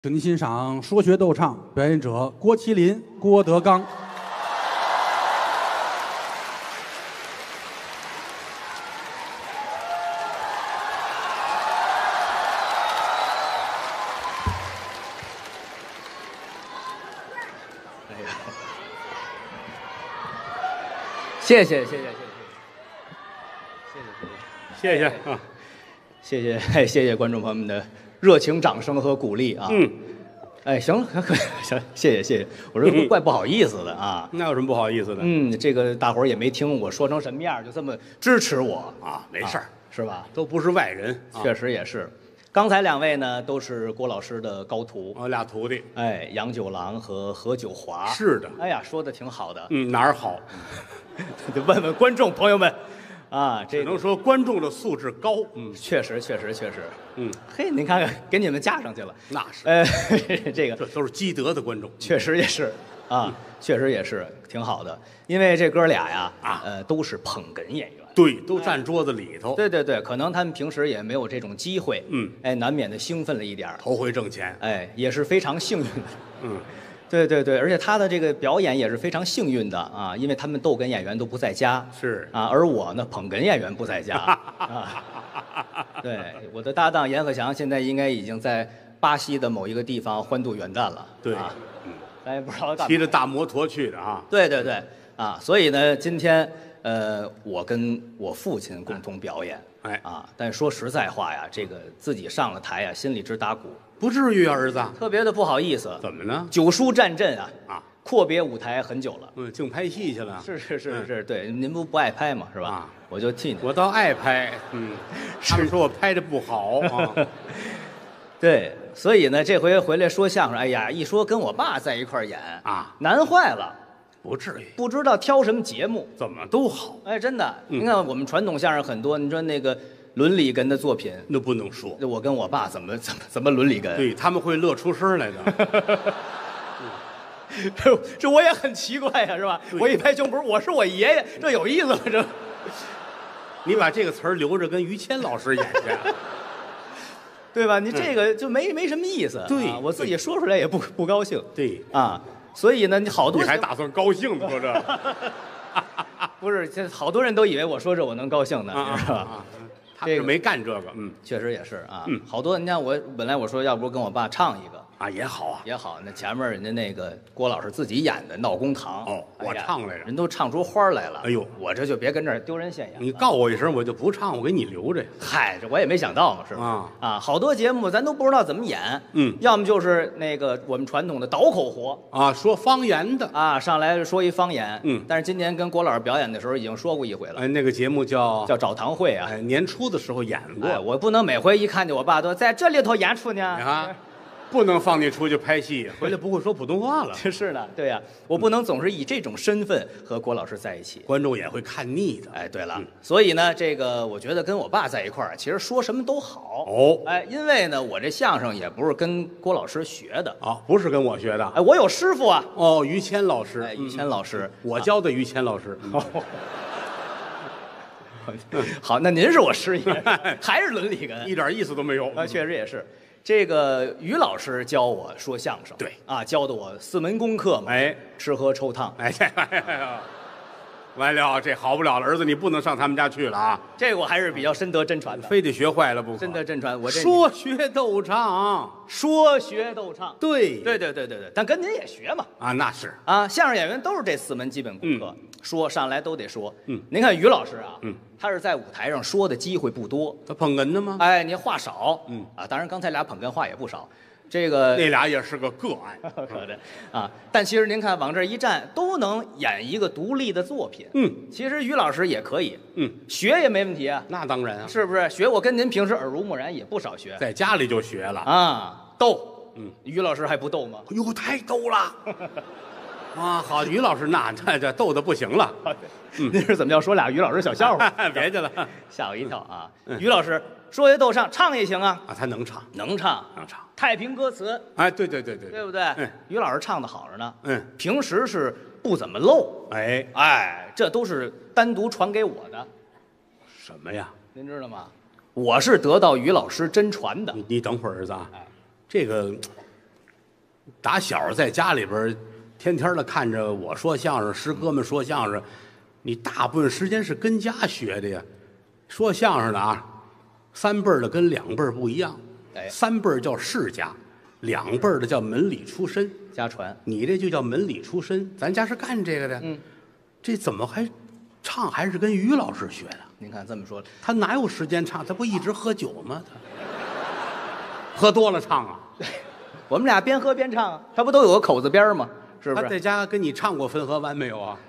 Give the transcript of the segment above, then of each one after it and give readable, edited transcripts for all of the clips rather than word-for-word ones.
请您欣赏说学逗唱，表演者郭麒麟、郭德纲。 谢谢啊！谢谢观众朋友们的热情掌声和鼓励啊！哎，行了，行，谢谢，我说怪不好意思的啊。 那有什么不好意思的？ 这个大伙儿也没听我说成什么样，就这么支持我啊，没事儿， 是吧？ 都不是外人， 确实也是。刚才两位呢，都是郭老师的高徒， 俩徒弟， 哎，杨九郎和何九华。 是的， 哎呀，说的挺好的。 哪儿好？ 得问问观众朋友们。啊， 只能说观众的素质高。 确实。嘿，您看看，给你们架上去了。 那是， 这都是积德的观众。 确实也是啊，确实也是挺好的。因为这哥俩呀，都是捧哏演员。 对，都站桌子里头。 对，可能他们平时也没有这种机会。哎，难免的兴奋了一点。 头回挣钱， 哎，也是非常幸运的。对，而且他的这个表演也是非常幸运的啊，因为他们逗哏演员都不在家， 是啊，而我呢，捧哏演员不在家啊。对，我的搭档阎鹤祥现在应该已经在巴西的某一个地方欢度元旦了。 对， 咱也不知道骑着大摩托去的啊。 对啊，所以呢，今天我跟我父亲共同表演，但说实在话呀，这个自己上了台呀，心里直打鼓。 不至于，儿子， 特别的不好意思。 怎么呢？ 九叔战阵啊，阔别舞台很久了。 净拍戏去了。 是，对，您不爱拍嘛，是吧？我就替你。 我倒爱拍，他们说我拍的不好啊。 对，所以呢，这回回来说相声，哎呀，一说跟我爸在一块儿演啊， 难坏了。 不至于， 不知道挑什么节目， 怎么都好。 哎，真的，您看我们传统相声很多，你说那个伦理哏的作品， 那不能说。 我跟我爸怎么伦理哏？ 对，他们会乐出声来的。 这我也很奇怪呀，是吧？我一拍胸脯，我是我爷爷，这有意思吗？这， 你把这个词儿留着跟于谦老师演去， 对吧？你这个就没什么意思。 对， 我自己说出来也不高兴。 对啊，所以呢，你好多你还打算高兴说这？ 不是，这好多人都以为我说这我能高兴呢，是吧？ 他是没干这个， 确实也是啊，好多。你看我本来我说要不跟我爸唱一个啊，也好啊， 也好。那前面人家那个郭老师自己演的《闹公堂》， 我唱来着， 人都唱出花来了。 哎呦， 我这就别跟这儿丢人现眼。 你告我一声，我就不唱，我给你留着。 嗨，这我也没想到嘛，是吧？啊，好多节目咱都不知道怎么演，要么就是那个我们传统的倒口活啊，说方言的啊，上来说一方言，但是今年跟郭老师表演的时候已经说过一回了。 哎，那个节目叫找堂会啊， 年初的时候演过。 我不能每回一看见我爸都在这里头演出呢啊。不能放你出去拍戏，回来不会说普通话了。 是的，对呀，我不能总是以这种身份和郭老师在一起， 观众也会看腻的。 哎，对了，所以呢，这个我觉得跟我爸在一块儿，其实说什么都好。哎，因为呢，我这相声也不是跟郭老师学的啊，不是跟我学的。 哎，我有师傅啊。 于谦老师。 于谦老师， 我教的于谦老师。 好，那您是我师爷，还是伦理哏， 一点意思都没有。 确实也是。这个于老师教我说相声， 对啊，教的我4门功课嘛， 哎， 吃喝抽烫， 哎，完了，这好不了了，儿子，你不能上他们家去了啊！ 这个我还是比较深得真传的， 非得学坏了不可。 深得真传，我这说学逗唱， 说学逗唱， 对， 但跟您也学嘛， 啊，那是啊，相声演员都是这4门基本功课，说上来都得说，您看于老师啊，他是在舞台上说的机会不多， 他捧哏的吗？ 哎，你话少，当然刚才俩捧哏话也不少。这个那俩也是个个案， 可的啊！但其实您看往这一站，都能演一个独立的作品。其实于老师也可以，学也没问题啊。 那当然啊， 是不是？学我跟您平时耳濡目染也不少学， 在家里就学了啊，逗。于老师还不逗吗？ 哎呦，太逗了！啊，好，于老师那这逗的不行了。 您是怎么要说俩于老师小笑话？ 别去了， 吓我一跳啊！于老师说学逗唱，唱也行啊。 啊，他能唱， 能唱。太平歌词， 哎，对，对不对？于老师唱的好着呢。平时是不怎么漏。哎，这都是单独传给我的。 什么呀？ 您知道吗？我是得到于老师真传的。 你等会儿，儿子啊，这个打小在家里边，天天的看着我说相声，师哥们说相声，你大部分时间是跟家学的呀。说相声的啊，三辈儿的跟两辈儿不一样，三辈儿叫世家，两辈儿的叫门里出身， 家传。 你这就叫门里出身，咱家是干这个的。这怎么还唱还是跟于老师学的？ 您看这么说， 他哪有时间唱？他不一直喝酒吗？他喝多了唱啊。 我们俩边喝边唱，他不都有个口字边吗？是不是？ 他在家跟你唱过《汾河湾》没有啊？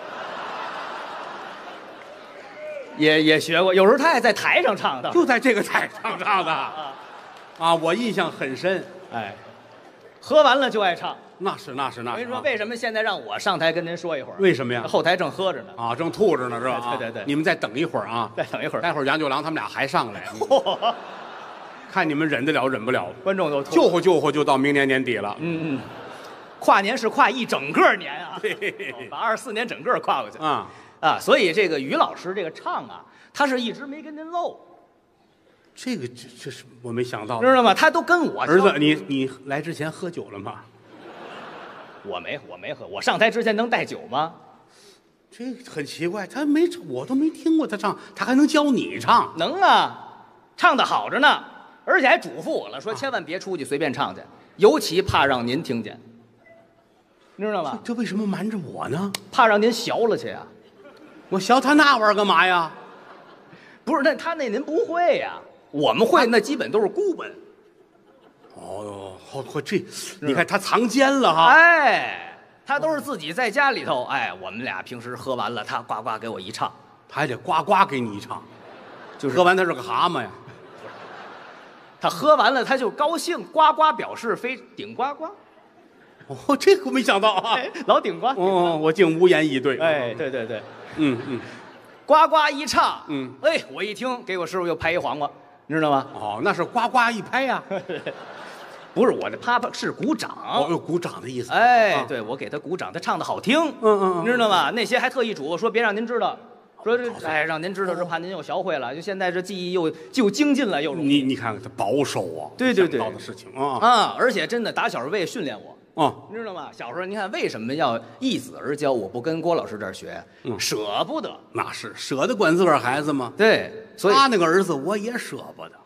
也学过，有时候他也在台上唱的， 就在这个台上唱的啊，我印象很深。 哎，喝完了就爱唱。 那是。 我跟你说，为什么现在让我上台跟您说一会儿？ 为什么呀？ 后台正喝着呢。 啊，正吐着呢，是吧？ 对。 你们再等一会儿啊， 再等一会儿。 待会儿杨九郎他们俩还上来，看你们忍得了忍不了。 观众都救活就到明年年底了。 跨年是跨一整个年啊，把24年整个跨过去啊，所以这个于老师这个唱啊，他是一直没跟您漏。 这是我没想到， 知道吗？他都跟我儿子，你来之前喝酒了吗？ 我没喝，我上台之前能带酒吗？ 这很奇怪，我都没听过他唱，他还能教你唱？ 能啊，唱的好着呢，而且还嘱咐我了，说千万别出去随便唱去，尤其怕让您听见，你知道吗？ 这为什么瞒着我呢？ 怕让您学了去呀。 我学他那玩意儿干嘛呀？ 不是，他那您不会呀，我们会那基本都是孤本。 哦，这你看他藏奸了哈！ 哎，他都是自己在家里头，哎，我们俩平时喝完了，他呱呱给我一唱， 他还得呱呱给你一唱， 就是喝完他是个蛤蟆呀。 他喝完了他就高兴，呱呱表示非顶呱呱。 哦，这个我没想到啊， 老顶呱。 我竟无言以对。 哎，对，呱呱一唱，哎，我一听，给我师傅又拍一黄瓜，你知道吗？ 哦，那是呱呱一拍呀。 不是我这啪啪是鼓掌， 有鼓掌的意思。 哎，对，我给他鼓掌，他唱的好听，你知道吗？那些还特意嘱咐说别让您知道，说这哎让您知道，是怕您又学会了。就现在这技艺又精进了，又你看看他保守啊， 对， 想到的事情啊， 而且真的打小是为了训练我，你知道吗？小时候你看为什么要易子而教？我不跟郭老师这儿学，舍不得， 那是舍得管自个儿孩子吗？ 对，所以他那个儿子我也舍不得。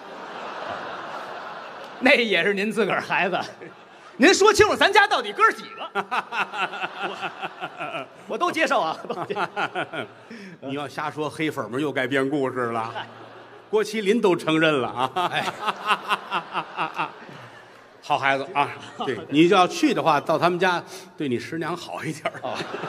那也是您自个儿孩子，您说清楚咱家到底哥几个，我都接受啊。 你要瞎说，黑粉们又该编故事了。郭麒麟都承认了啊！好孩子啊，对你要去的话，到他们家对你师娘好一点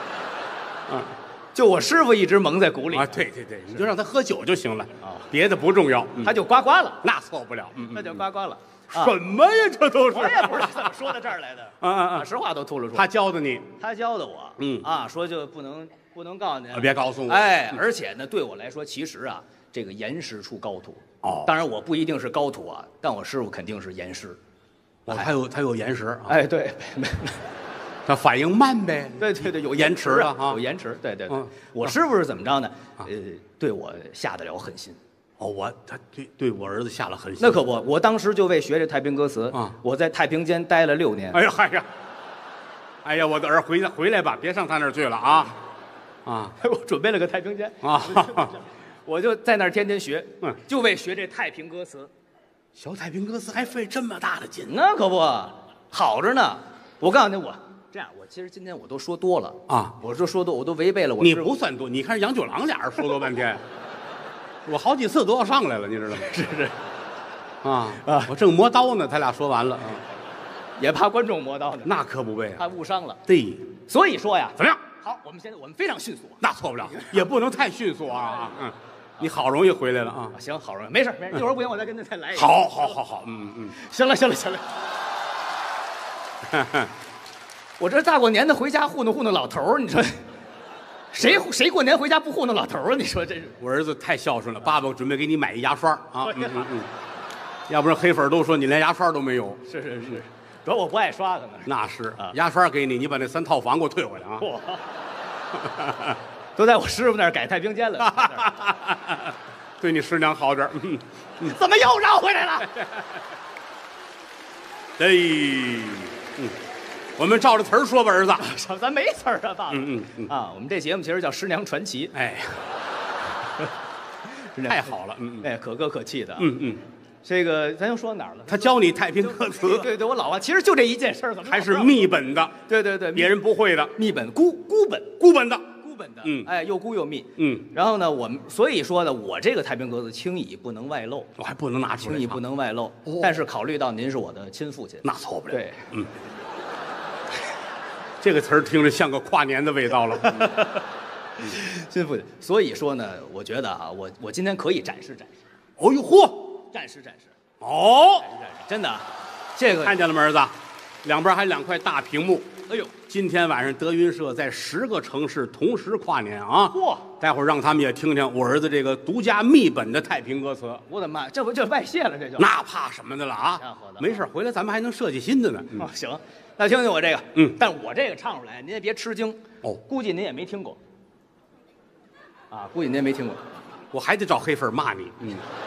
就我师傅一直蒙在鼓里啊，对，你就让他喝酒就行了别的不重要。 他就呱呱了， 那错不了， 他就呱呱了。 什么呀？这都是我也不是这么说到这儿来的把实话都吐了出来。 他教的你， 他教的我，说就不能告诉您， 别告诉我。 哎，而且呢，对我来说，其实啊，这个严师出高徒。当然我不一定是高徒啊，但我师傅肯定是严师。 他有延时。 哎，对， 他反应慢呗。 对，有延迟的有延迟。对，我师傅是怎么着呢？对我下得了狠心。 他对我儿子下了狠心。 那可不，我当时就为学这太平歌词我在太平间待了6年。 哎呀，我的儿回来吧，别上他那儿去了啊！ 我准备了个太平间我就在那儿天天学，就为学这太平歌词。 学太平歌词还费这么大的劲？ 那可不，好着呢。我告诉你，我其实今天我都说多了我说多，我都违背了我。 你不算多，你看杨九郎俩人说多半天。我好几次都要上来了，你知道吗？ 是我正磨刀呢，他俩说完了也怕观众磨刀呢。 那可不呗， 怕误伤了。 对， 所以说呀， 怎么样？ 好，我们非常迅速。 那错不了，也不能太迅速你好容易回来了行，好容易，没事，一会儿不行，我再跟他再来一个。 好， 行了。我这大过年的回家糊弄老头儿，你说。谁过年回家不糊弄老头啊？你说这是我儿子太孝顺了，爸爸准备给你买一牙刷要不然黑粉都说你连牙刷都没有。 是，主要我不爱刷可能。 那是牙刷给你，你把那3套房给我退回来都在我师傅那儿改太平间了。 对你师娘好点怎么又绕回来了？ 我们照着词儿说吧，儿子。 咱没词儿啊，爸爸。啊，我们这节目其实叫《师娘传奇》。 哎，太好了， 哎，可歌可泣的。这个咱又说到哪儿了？ 他教你太平歌词， 对，我老啊，其实就这一件事儿，怎么还是密本的？ 对， 别人不会的， 密本孤本的。 哎，又孤又密。然后呢，我们所以说呢，我这个太平歌词轻易不能外露， 我还不能拿出来， 轻易不能外露。但是考虑到您是我的亲父亲， 那错不了。 对， 这个词儿听着像个跨年的味道了。 亲父亲。所以说呢，我觉得啊，我今天可以展示。 哦呦嚯， 展示。 哦， 真的，这个看见了吗，儿子？两边还2块大屏幕。 哎呦， 今天晚上德云社在10个城市同时跨年啊！ 嚯， 待会儿让他们也听听我儿子这个独家密本的太平歌词。 我的妈，这不就外泄了？这就那怕什么的了啊家伙的！ 没事，回来咱们还能设计新的呢。 哦，行，那听听我这个。但我这个唱出来，您也别吃惊哦， 估计您也没听过。啊，估计您也没听过。 我还得找黑粉骂你。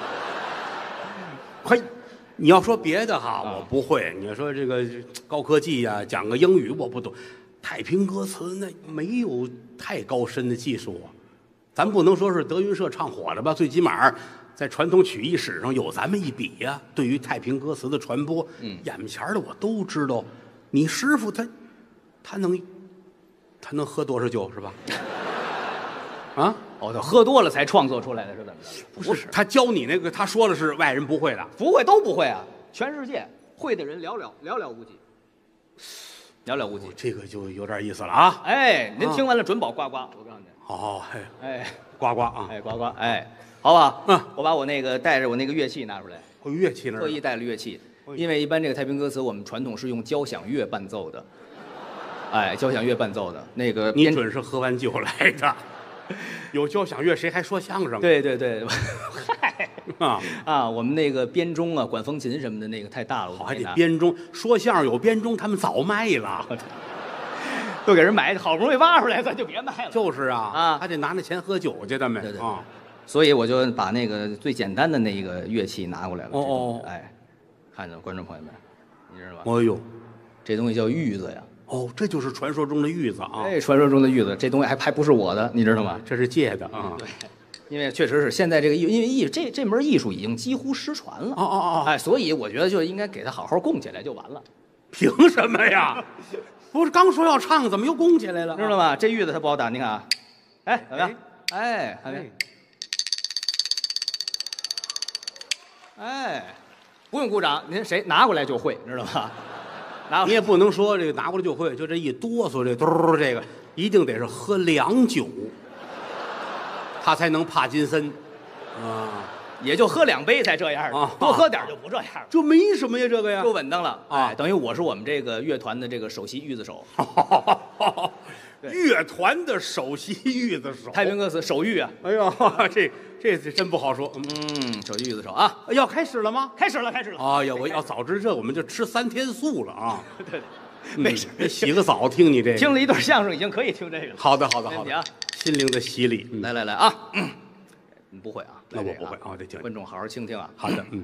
嘿，你要说别的哈，我不会。你要说这个高科技呀，讲个英语我不懂。太平歌词那没有太高深的技术啊，咱不能说是德云社唱火了吧？最起码在传统曲艺史上有咱们一笔呀。对于太平歌词的传播，眼前的我都知道。你师傅他能喝多少酒是吧？啊？ 哦，喝多了才创作出来的是怎么着？ 不是，他教你那个，他说的是外人不会的， 不会都不会啊，全世界会的人寥寥无几，寥寥无几。 这个就有点意思了啊！ 哎，您听完了准保呱呱，我告诉您。 哦， 哎， 呱呱啊！ 哎，呱呱，哎，好吧，我把我那个带着我那个乐器拿出来， 有乐器呢， 特意带了乐器，因为一般这个太平歌词我们传统是用交响乐伴奏的，哎，交响乐伴奏的那个， 你准是喝完酒来的。有交响乐，谁还说相声？ 对，嗨我们那个编钟啊、管风琴什么的，那个太大了， 还得编钟。说相声有编钟，他们早卖了， 都给人买，好不容易挖出来，咱就别卖了。 就是啊，还得拿那钱喝酒去，他们对啊。所以我就把那个最简单的那个乐器拿过来了。 哦， 哎，看见观众朋友们，你知道吧？ 哎呦， 这东西叫玉子呀。 哦，这就是传说中的玉子啊！ 哎，传说中的玉子，这东西还不是我的，你知道吗？ 这是借的啊。 对，因为确实是现在这个因为这门艺术已经几乎失传了。 哦， 哎，所以我觉得就应该给它好好供起来就完了。 凭什么呀？不是刚说要唱，怎么又供起来了？ 知道吗？这玉子它不好打，你看啊，哎，怎么样？哎，看没？哎，不用鼓掌，您谁拿过来就会，知道吗？ 你也不能说这个拿过来就会，就这一哆嗦，这嘟这个一定得是喝凉酒，他才能帕金森啊， 也就喝2杯才这样啊，多喝点就不这样了， 就没什么呀，这个呀， 就稳当了啊。 哎，等于我是我们这个乐团的这个首席玉子手， 乐团的首席玉子手， 太平歌词首玉啊。 哎呦，这真不好说。 首席玉子手啊， 要开始了吗？ 开始了。 哎呀，我要早知这，我们就吃3天素了啊。 对，没事， 洗个澡听你这个， 听了一段相声已经可以听这个了。 好的啊，心灵的洗礼。 来啊，你不会啊？ 那我不会啊，得听。 观众好好倾听啊。 好的，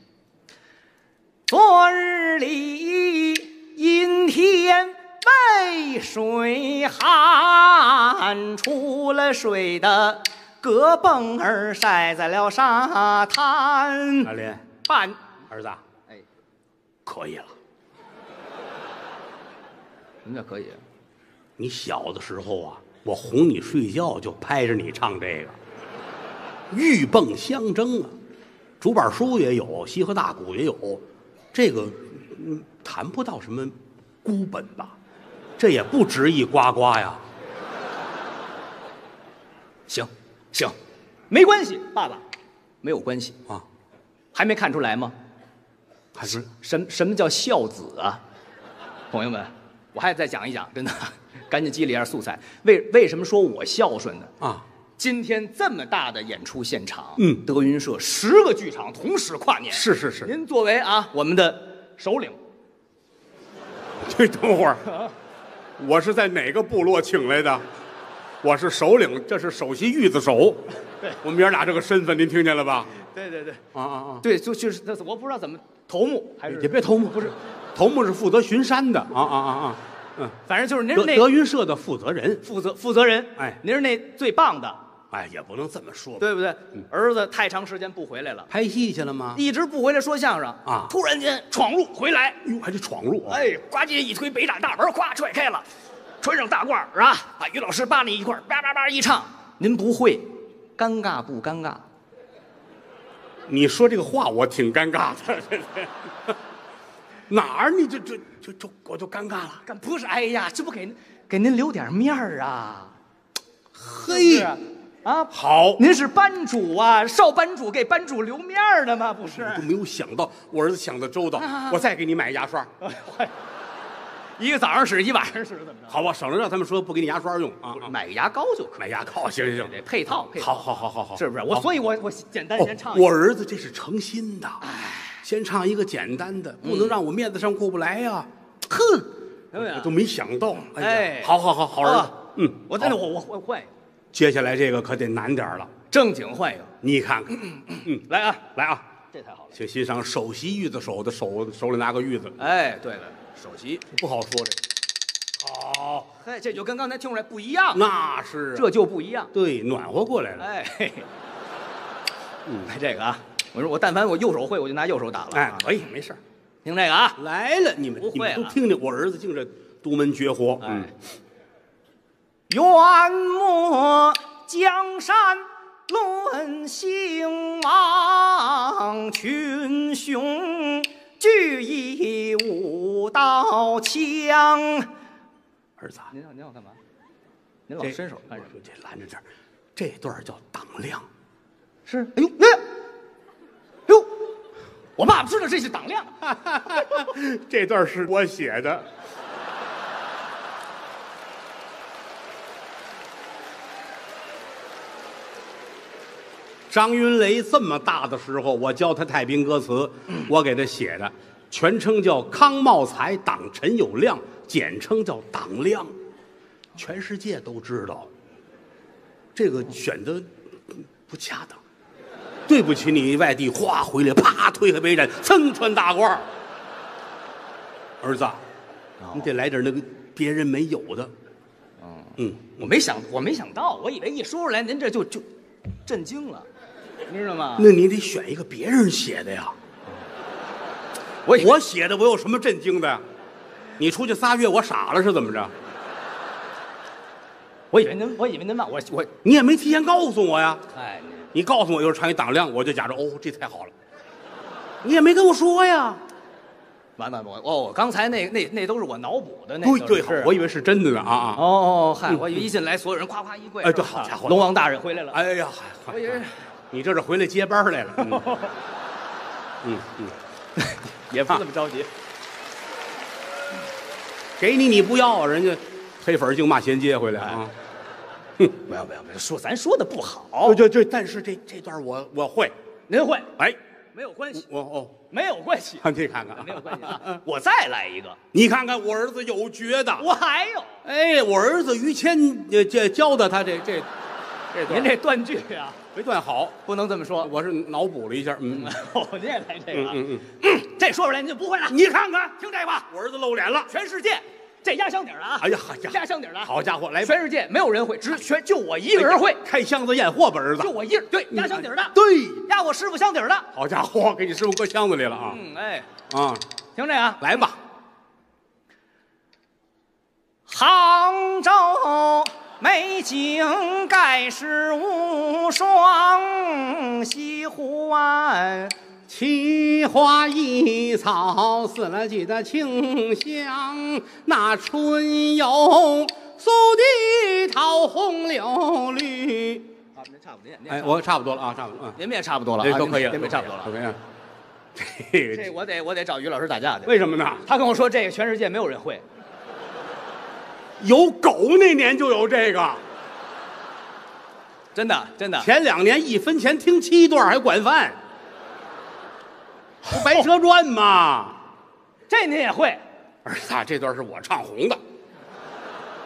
昨日里阴天渭水寒，出了水的胳膊儿晒在了沙滩。 阿莲，儿子， 哎， 可以了。 什么叫可以？ 你小的时候啊，我哄你睡觉就拍着你唱这个，鹬蚌相争啊，竹板书也有，西河大鼓也有，这个谈不到什么孤本吧，这也不值一呱呱呀。 行，没关系，爸爸，没有关系啊， 还没看出来吗？ 还是什么叫孝子啊？朋友们，我还再讲一讲，真的，赶紧积累一下素材。为什么说我孝顺呢？ 啊， 今天这么大的演出现场，德云社10个剧场同时跨年， 是。 您作为我们的首领， 这等会儿，我是在哪个部落请来的？我是首领，这是首席玉子手。对，我们爷俩这个身份，您听见了吧？ 对， 啊， 对，就是我不知道怎么头目还是也别头目，不是头目是负责巡山的啊。 反正就是您是那德云社的负责人， 负责人。 哎， 您是那最棒的。 哎，也不能这么说吧， 对不对？儿子太长时间不回来了， 拍戏去了吗？ 一直不回来说相声啊， 突然间闯入回来， 哟，还得闯入啊！ 哎，呱唧一推北展大门，咵踹开了，穿上大褂啊，把于老师扒那一块，叭叭叭一唱，您不会，尴尬不尴尬？ 你说这个话我挺尴尬的，哪儿你这我就尴尬了。 不是，哎呀，这不给您留点面儿啊？ 嘿， 是啊， 好， 您是班主啊，少班主给班主留面儿的吗？不是， 都没有想到，我儿子想的周到。我再给你买牙刷， 一个早上使，一晚上使，怎么着？ 好吧，省得让他们说不给你牙刷用啊。 买个牙膏就可以， 买牙膏，行， 得配套。 好， 是不是？所以我简单先唱一个。 我儿子这是诚心的，先唱一个简单的，不能让我面子上过不来呀。哼，我都没想到。哎，好，儿子， 我真的我换一个。 接下来这个可得难点了， 正经换一个， 你看看， 来啊，这太好了， 请欣赏首席玉子手的手里拿个玉子， 哎，对了，首席不好说这，好， 嘿，这就跟刚才听出来不一样， 那是， 这就不一样， 对，暖和过来了， 哎，来这个啊，我但凡我右手会，我就拿右手打了， 哎，可以，没事， 听这个啊， 来了，你们都听听，我儿子净这独门绝活， 愿莫江山论兴亡，群雄聚义舞刀枪。 儿子， 您要干嘛？您老伸手干什么？ 这拦着这儿，这段叫党亮， 是。哎呦，我爸爸知道这是党亮， 这段是我写的。张云雷这么大的时候，我教他太平歌词，我给他写的，全称叫康茂才，党陈友谅，简称叫党亮，全世界都知道。这个选的不恰当，对不起你外地，哗回来，啪推开北展，噌穿大褂。儿子，你得来点那个别人没有的。 我没想到，我以为一说出来您这就震惊了。你知道吗？ 那你得选一个别人写的呀。我写的，我有什么震惊的呀？你出去仨月，我傻了是怎么着？ 我以为您问我， 你也没提前告诉我呀。 哎， 你告诉我又是唱一党亮，我就假装这太好了。你也没跟我说呀。 完我刚才那都是我脑补的， 对，好，我以为是真的呢啊。 嗨，我以为一进来所有人夸夸一跪。 哎，对，好家伙， 龙王大人回来了。 哎呀， 我以为。 你这是回来接班来了， 也不这么着急， 给你不要，人家黑粉净骂衔接回来啊！ 不要，咱说的不好。 对，但是这段我会， 您会？ 哎， 没有关系， 没有关系， 你看看， 没有关系啊！我再来一个， 你看看我儿子有绝的， 我还有， 哎，我儿子于谦教的他这您这断句啊。 没断好， 不能这么说。 我是脑补了一下， 您也来这个，这说出来您就不会了。 你看看， 听这个， 我儿子露脸了， 全世界这压箱底了啊！ 哎呀， 压箱底了， 好家伙，来， 全世界没有人会，就我一个人会开箱子验货吧，儿子， 就我一人，对，压箱底的， 对， 压我师傅箱底的。 好家伙，给你师傅搁箱子里了啊！ 听这个， 来吧， 杭州。美景盖世无双，西湖湾奇花异草，四了季的清香。那春有苏堤桃红柳绿。 您差不多， 哎，我差不多了啊，差不多， 您也差不多了， 都可以， 您也差不多了， 都可以。 这我得找于老师打架去。 为什么呢？ 他跟我说这个全世界没有人会。 有狗那年就有这个， 真的。 前2年1分钱听7段还管饭，不《白蛇传》吗？ 这您也会？ 儿子，这段是我唱红的。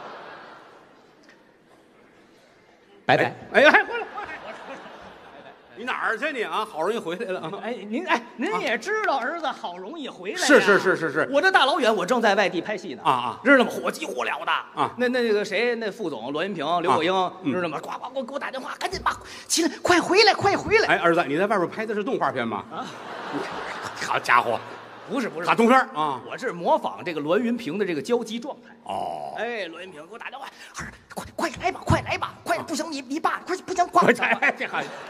拜拜。 哎呀，回来！ 你哪儿去你啊？好容易回来了啊！ 哎，您也知道儿子好容易回来呀。 是， 我这大老远，我正在外地拍戏呢啊， 知道吗？火急火燎的啊。 那个谁，那副总罗云平、刘国英，知道吗？呱呱给我打电话，赶紧吧，起来，快回来，快回来！ 哎，儿子，你在外边拍的是动画片吗？啊，好家伙， 不是卡通片啊！ 我是模仿这个栾云平的这个交集状态。 哦， 哎，栾云平给我打电话，快来吧，快来吧，快！不行，你爸快不行，快！ 这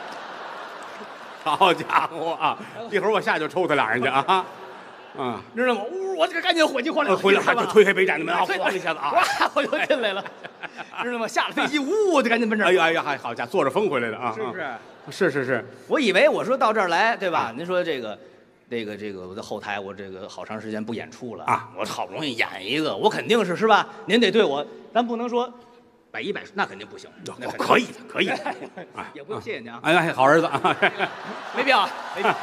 好家伙啊！一会儿我下去就抽他俩人去啊！啊， 知道吗？我这赶紧火急火燎回来，就推开北展的门啊，咣一下子啊， 哇，我就进来了，知道吗？下了飞机，我就赶紧奔这儿。 哎呀，还好家伙，坐着风回来的啊！ 是不是？ 是。 我以为我说到这儿来，对吧？您说这个，我在后台，我这个好长时间不演出了啊， 我好不容易演一个，我肯定是吧？您得对我，咱不能说100%，那肯定不行。 可以的， 也不用谢谢您啊。 哎，好儿子啊， 没必要，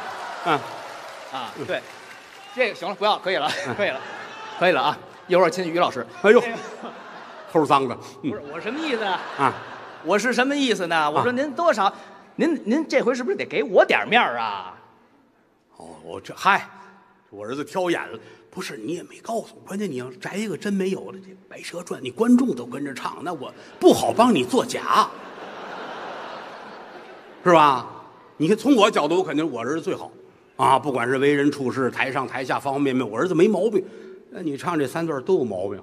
对，这个行了，不要，可以了啊！一会儿亲于老师。 哎呦，齁脏的。 不是我什么意思啊？ 啊， 我是什么意思呢？我说您多少，您这回是不是得给我点面啊？ 哦，我儿子挑眼了。不是你也没告诉我，关键你要摘一个真没有的，这《白蛇传》，你观众都跟着唱，那我不好帮你作假，是吧？你看从我角度，我肯定我儿子最好啊，不管是为人处事、台上台下方方面面，我儿子没毛病。那你唱这3段都有毛病，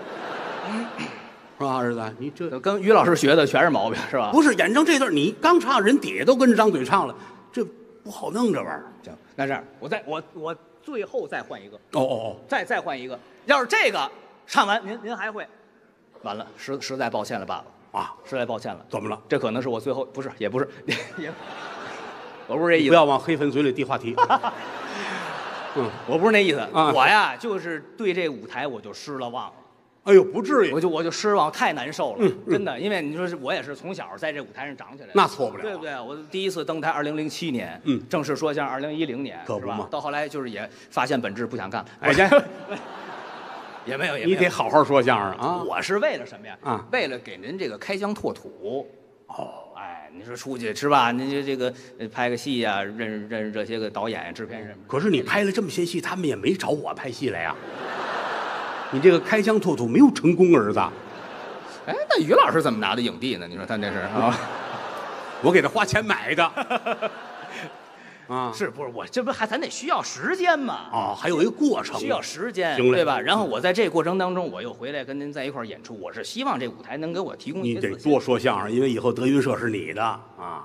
是吧，儿子？你这跟于老师学的全是毛病，是吧？ 不是演成这段，你刚唱，人底下都跟着张嘴唱了，这不好弄这玩意儿。 行，那这样，我最后再换一个。 哦， 再换一个。要是这个唱完，您还会？完了，实在抱歉了，爸爸啊，实在抱歉了。 怎么了？ 这可能是我最后不是，也不是，我不是这意思。 不要往黑粉嘴里递话题。 我不是那意思。 啊， 我呀，就是对这舞台我就失了望了。 哎呦，不至于， 我就失望，太难受了，真的，因为你说我也是从小在这舞台上长起来的， 那错不了， 对不对？我第一次登台2007年，正式说相声2010年， 可不嘛。 到后来就是也发现本质，不想干了， 哎， 也没有， 你得好好说相声啊！ 我是为了什么呀？ 啊， 为了给您这个开疆拓土。哦，哎，你说出去是吧？您这个拍个戏呀，认识这些个导演、制片人。 可是你拍了这么些戏，他们也没找我拍戏来呀。你这个开疆拓土没有成功，儿子。 哎，那于老师怎么拿的影帝呢？你说他那是啊， 我给他花钱买的。啊， 是不是我这不还咱得需要时间嘛？ 哦，还有一个过程， 需要时间，对吧？然后我在这过程当中，我又回来跟您在一块儿演出。我是希望这舞台能给我提供一些。 你得多说相声，因为以后德云社是你的啊。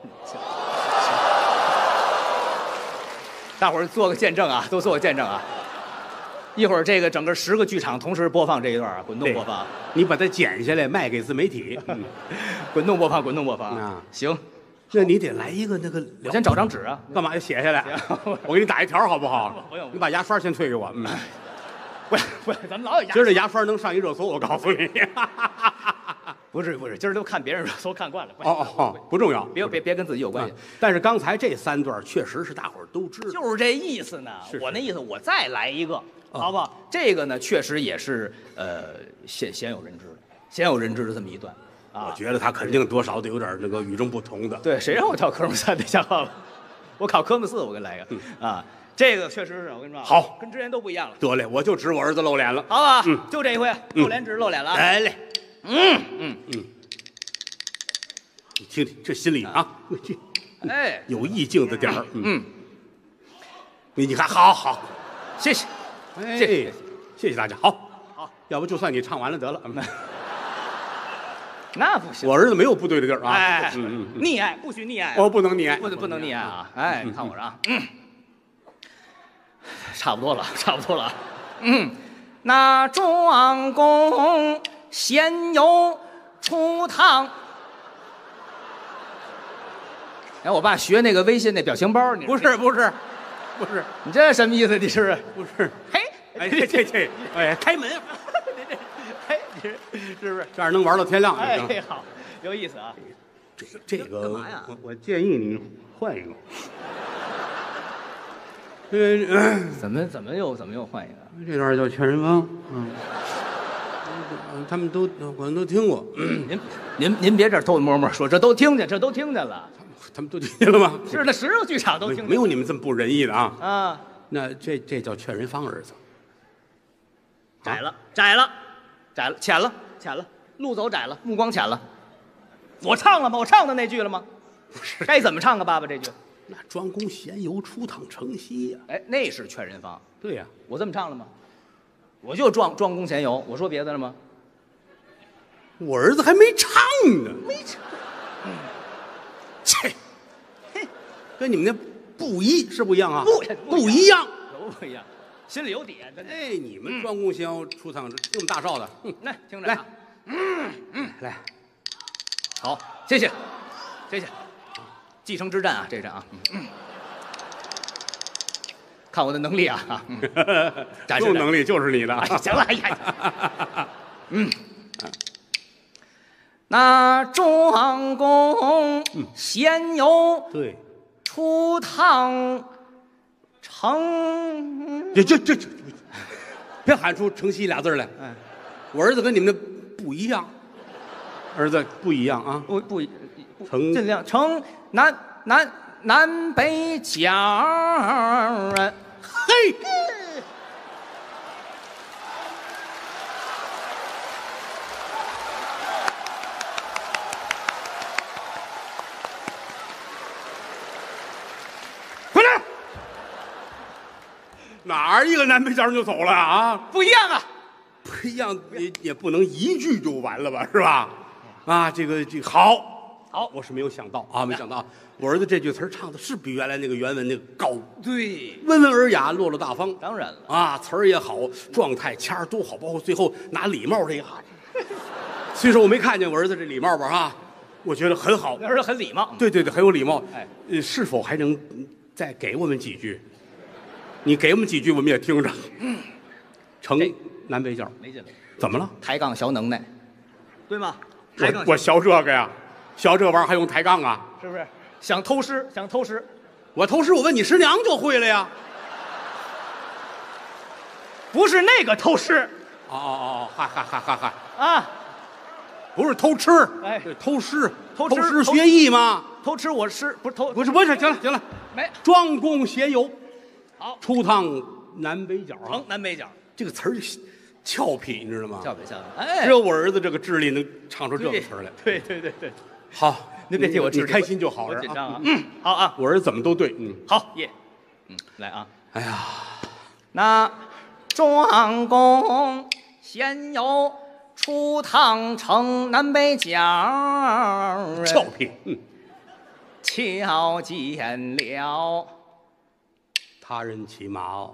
大伙儿做个见证啊，都做个见证啊。一会儿这个整个10个剧场同时播放这一段啊，滚动播放。 你把它剪下来卖给自媒体， 滚动播放，滚动播放啊。 行， 那你得来一个那个， 我先找张纸啊， 干嘛要写下来？我给你打一条好不好？ 不用， 你把牙刷先退给我。 不，咱们老有牙。 今儿这牙刷能上一热搜，我告诉你。 不是，今儿都看别人热搜看惯了。 哦，不重要， 别跟自己有关系。 但是刚才这3段确实是大伙儿都知道， 就是这意思呢。我那意思，我再来一个。好不好？这个呢，确实也是鲜有人知的这么一段啊。 我觉得他肯定多少得有点那个与众不同的。 对，谁让我跳科目3没想好了？我考科目4，我给来一个啊。这个确实是我跟你说， 好， 跟之前都不一样了。 得嘞，我就指我儿子露脸了， 好吧？就这一回露脸只露脸了。 来嘞，你听听这心里啊， 哎， 有意境的点儿。你看，好， 谢谢。 谢谢大家，好，要不就算你唱完了得了。 那不行， 我儿子没有不对的地儿啊。 哎，溺爱不许溺爱， 我不能溺爱， 不能溺爱啊！哎，你看我这啊，差不多了。那庄公先有出堂。哎，我爸学那个微信那表情包，你不是， 你这什么意思？你是不是？ 嘿， 哎，这，哎，开门， 嘿，是不是这样能玩到天亮？ 哎，好，有意思啊。 这个干嘛呀？ 我建议你换一个。 怎么又换一个？ 这段叫《劝人方》，他们都可能都听过。 您别这偷偷摸摸说，这都听见了。 他们都听见了吗？ 是的，10个剧场都听没有你们这么不仁义的啊！ 啊， 那这叫劝人方儿子， 窄了，窄了，窄了，浅了，浅了，路走窄了，目光浅了。我唱了吗？我唱的那句了吗？ 不是？ 该怎么唱啊？爸爸这句？ 那庄公闲游初趟城西呀。 哎，那是劝人方。 对呀， 我这么唱了吗？我就庄公闲游，我说别的了吗？ 我儿子还没唱呢， 没唱。 切，跟你们那不一样啊？ 不一样， 都不一样，心里有底。真的。 哎，你们庄公闲游初趟这么大哨的， 来听着来啊， 来， 好，谢谢，谢谢。继承之战啊，这战啊，看我的能力啊，展示有能力就是你的。 哎，行了，哎呀，那庄公闲游对， 初趟城， 这，别喊出城西俩字来。 哎， 我儿子跟你们那不一样，儿子不一样啊。 不， 城尽量城南北角儿， 嘿，回来，哪儿一个南北角就走了啊？ 不一样啊。 不一样，也不能一句就完了吧，是吧？啊，这个好，我是没有想到啊，没想到啊，我儿子这句词儿唱的是比原来那个原文那个高， 对， 温文尔雅，落落大方。 当然了， 啊，词儿也好，状态腔儿都好，包括最后拿礼帽这个啊。虽说我没看见我儿子这礼帽吧啊，我觉得很好， 那是很礼貌。 对，很有礼貌。 哎， 是否还能再给我们几句？你给我们几句，我们也听着。城南北角没劲了， 怎么了？ 抬杠小能耐，对吗？ 我学这个呀，学这玩意儿还用抬杠啊？ 是不是？想偷师， 我偷师，我问你师娘就会了呀。 不是那个偷师哦，嗨， 啊， 不是偷吃， 哎对偷师， 偷吃学艺吗？ 偷吃我吃，不是偷， 不是，行了， 没庄公闲游， 好， 初趟南北角啊城，南北角， 这个词儿就俏皮，你知道吗？ 叫北下哎， 只有我儿子这个智力能唱出这个词儿来。 对， 好， 您别替我你开心就好， 我紧张啊。 嗯， 好啊， 我儿子怎么都对， 好耶，来啊， 哎呀， 那庄公闲游初趟城南北角， 俏皮， 瞧见了他人骑马哦，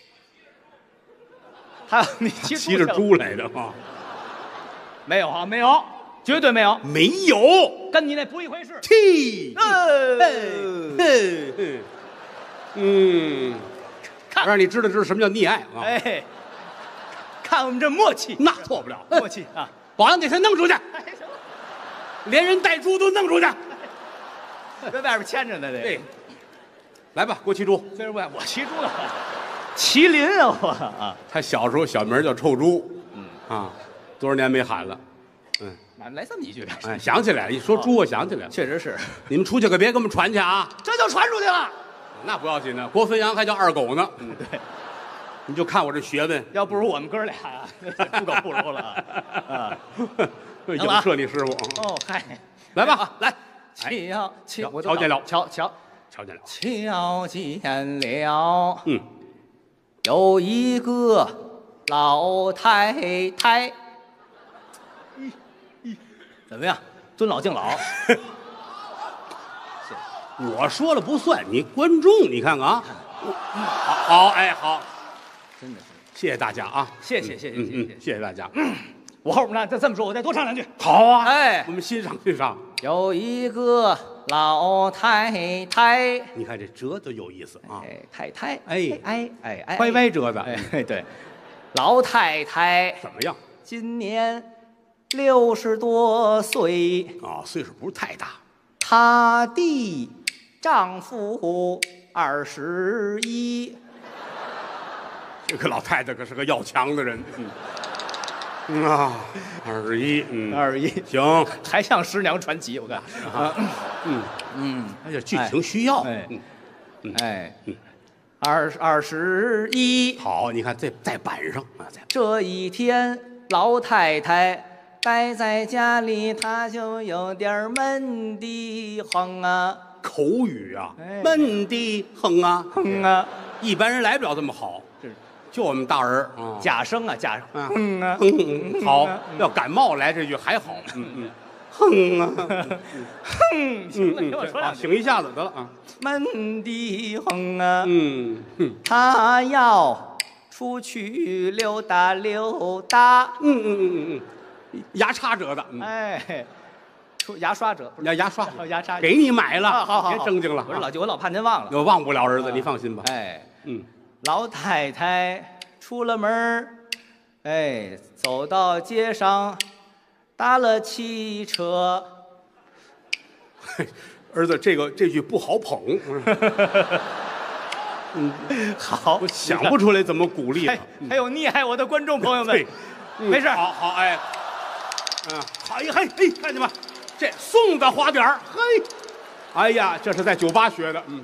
你骑着猪来的啊？ 没有啊？没有，绝对没有， 没有， 跟你那不一回事。 气， 看让你知道什么叫溺爱啊？ 哎，看我们这默契， 那错不了， 默契啊！ 保安给他弄出去， 哎，行了， 连人带猪都弄出去。 在外边牵着呢， 对，来吧，郭七猪。 虽然我骑猪了，麒麟啊，我啊， 他小时候小名叫臭猪，多少年没喊了， 来这么一句干什么？ 哎，想起来了，一说猪我想起来了。 确实是， 你们出去可别给我们传去啊， 这就传出去了。 那不要紧的，郭汾阳还叫二狗呢。 对， 你就看我这学问， 要不如我们哥俩呀，不狗不如了啊！ 影射你师傅。 哦，嗨， 来吧，来， 瞧瞧见了， 瞧见了， 瞧见了， 嗯， 有一个老太太，怎么样？尊老敬老。 我说了不算，你观众你看看啊，好，哎，好， 真的是， 谢谢大家啊， 谢谢谢谢大家。 我后边呢，再这么说，我再多唱两句。 好啊， 哎我们欣赏欣赏。 有一个老太太， 你看这折子有意思啊， 太太， 哎，歪歪折子， 哎，对，老太太怎么样？ 今年60多岁， 啊，岁数不是太大， 她的丈夫21， 这个老太太可是个要强的人。21， 21， 行， 还像《十娘传奇》，我看啊。 哎呀，剧情需要。 哎，哎，21。 好，你看在板上啊， 这一天，老太太待在家里，她就有点闷得慌啊， 口语啊哎， 闷的哼啊， 哼啊， 一般人来不了这么好，就我们大儿啊， 假声啊，假啊哼啊， 好，要感冒来这句还好，哼啊， 行了，给我说两句。 醒一下子得了啊， 闷得慌啊， 他他要出去溜达溜达， 牙叉折的， 哎，出牙刷折，不是牙刷牙刷给你买了， 好， 别正经了， 我老怕您忘了， 我忘不了儿子，你放心吧， 哎，老太太出了门儿，哎，走到街上，搭了汽车， 儿子这句不好捧， 好， 我想不出来怎么鼓励了， 还有溺爱我的观众朋友们对， 没事， 好，哎，好，嘿，看见吗？这送的花点儿，嘿，哎呀，这是在酒吧学的，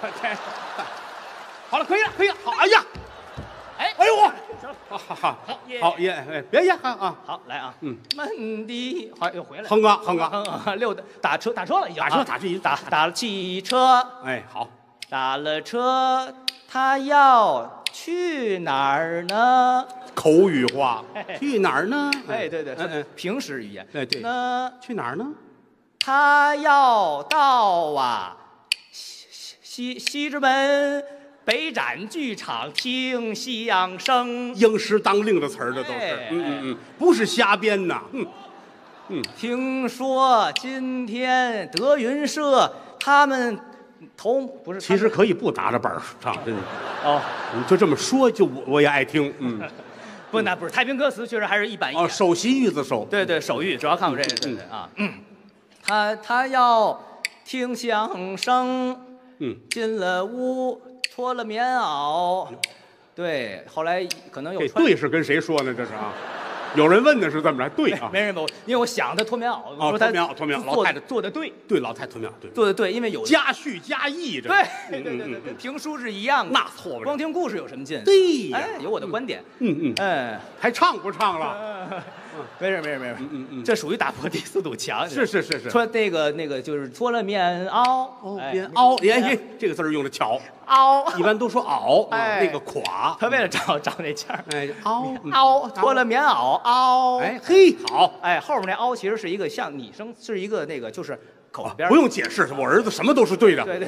好了，可以了，好，哎呀，哎呦我，好耶，别耶啊， 好来啊，闷的，好又回来， 哼啊， 溜达打车了已经，打了汽车， 哎好， 打了车，他要去哪儿呢？ 口语化，去哪儿呢？ 哎，对，平时语言， 哎对， 那去哪儿呢？ 他要到啊西直门北展剧场听相声， 应时当令的词儿，这都是，不是瞎编呐， 听说今天德云社他们不是， 其实可以不打着板唱，真的，你就这么说，就我也爱听， 那不是太平歌词，确实还是一板一眼。 首席玉子手， 对，手语主要看我这个，对啊，他要听相声，进了屋脱了棉袄，对，后来可能有这对是跟谁说呢？这是啊，有人问的是这么着，对啊， 没人问我，因为我想他脱棉袄，说他脱棉袄，老太太做的对， 老太太脱棉袄，对， 做的对，因为有加叙加意，这对，跟评书是一样的， 那错不了， 光听故事有什么劲？ 对呀， 有我的观点， 还唱不唱了？ 没事，这属于打破第四堵墙。 是。 说那个就是脱了棉袄， 棉袄，这个字用的巧， 袄一般都说袄，那个垮。 他为了找那腔儿， 袄脱了棉袄，袄， 嘿，好， 后面那袄其实是一个像拟声，是一个那个就是口边不用解释，我儿子什么都是对的。 对，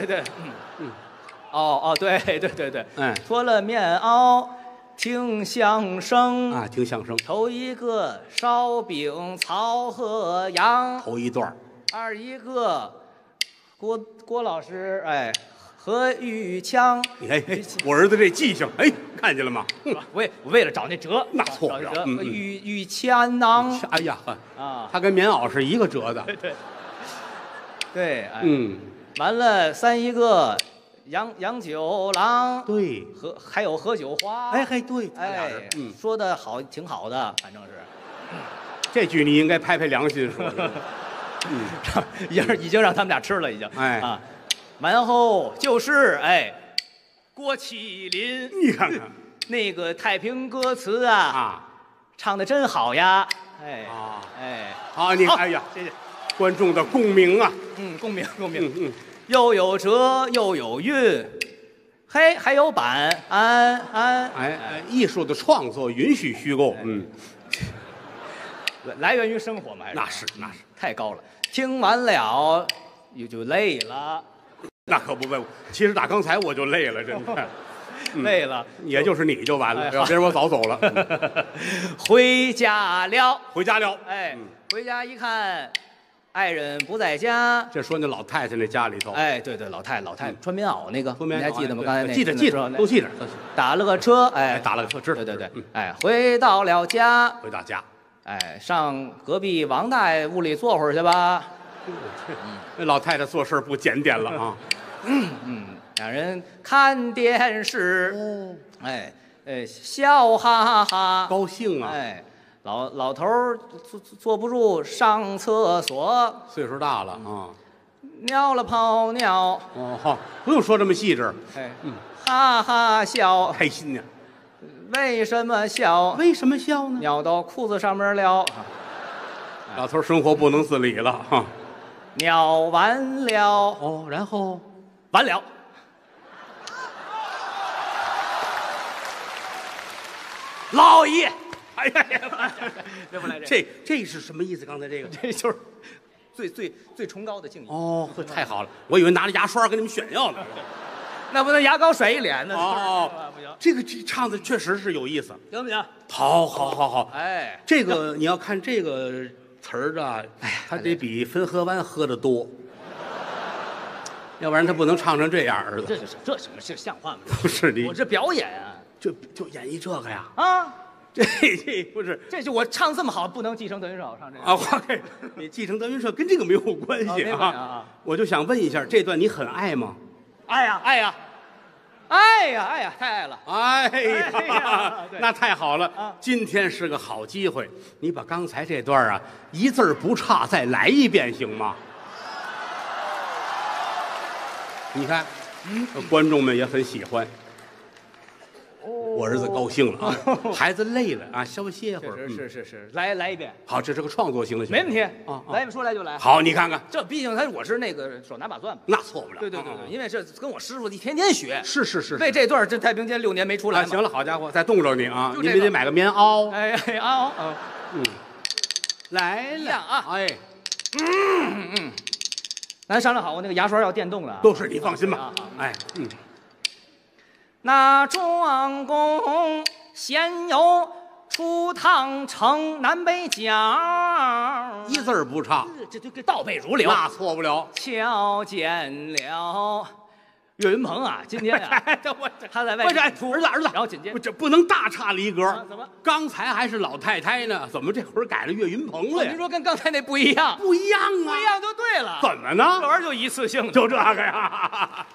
对，脱了棉袄。听相声啊，听相声。 头一个烧饼曹和羊， 头一段。 二一个郭老师，何玉强。 我儿子这记性，看见了吗？ 我为了找那折， 那错不了。 玉谦囊。 哎呀，他跟棉袄是一个折的。 对，完了一个。杨九郎， 对， 还有何九花， 对， 说的好，挺好的，反正是。 这句你应该拍良心说的， 已经让他们俩吃了，已经，完后就是郭麒麟， 你看看那个太平歌词唱的真好呀， 好，你哎呀， 谢谢观众的共鸣啊， 共鸣，又有折又有韵，还有板艺术的创作允许虚构， 来源于生活嘛， 那是太高了。听完了也就累了， 那可不呗，其实打刚才我就累了，真的累了， 也就是你就完了，要不然我早走了。 回家了， 回家一看。爱人不在家， 这说那老太太那家里头， 对，老太太穿棉袄那个，你还记得吗？刚才那记得，都记着。 打了个车， 打了个车，知道。 对，回到了家，上隔壁王大爷屋里坐会儿去吧。 那老太太做事不检点了啊。 两人看电视，笑哈哈， 高兴啊， 老头儿坐不住上厕所， 岁数大了啊， 尿了泡尿， 哦，好，不用说这么细致， 哎，哈哈笑， 开心呢。 为什么笑？ 为什么笑呢？ 尿到裤子上面了， 老头生活不能自理了哈。 尿完了， 哦，然后完了。老爷， 哎呀呀， 这不来这， 这是什么意思？刚才这个这就是最崇高的敬意。 哦，呵，太好了，我以为拿着牙刷跟你们炫耀呢。 那不能牙膏甩一脸呢？ 哦， 不行， 这唱的确实是有意思。 行不行？ 好， 哎， 这个你要看这个词儿啊，哎呀，他得比汾河湾喝的多，要不然他不能唱成这样，儿子。 这什么是像话吗？ 不是你， 我这表演啊， 就演绎这个呀？ 啊， 这不是这就我唱这么好，不能继承德云社，我唱这个啊？花开，你继承德云社跟这个没有关系没关系啊。 我就想问一下，这段你很爱吗？ 爱呀，太爱了。 哎哎呀呀， 对那太好了！ 啊今天是个好机会，你把刚才这段啊一字儿不差再来一遍行吗？你看，观众们也很喜欢。我儿子高兴了啊，孩子累了啊，稍微歇一会儿。 是，来一遍， 好，这是个创作型的曲子， 没问题啊。 来，说来就来。 好，你看看， 这毕竟我是那个手拿把攥嘛。 那错不了。 对，因为这跟我师傅一天天学。 是。 为这段这太平间6年没出来嘛。 行了，好家伙，再冻着你啊！ 就这个你们得买个棉袄。 哎啊， 来了啊！ 哎， 咱商量好，我那个牙刷要电动的啊。 都是你放心吧啊。 哎， 那庄公先有出趟城南北角， 一字儿不差， 这倒背如流。 那错不了。 瞧见了岳云鹏啊，今天啊，他在外面出儿子， 然后紧接着这不能大差离格。 怎么？ 刚才还是老太太呢，怎么这会儿改了岳云鹏了呀？ 您说跟刚才那不一样， 不一样啊， 不一样就对了。 怎么呢？ 这玩意儿就一次性的， 就这个呀。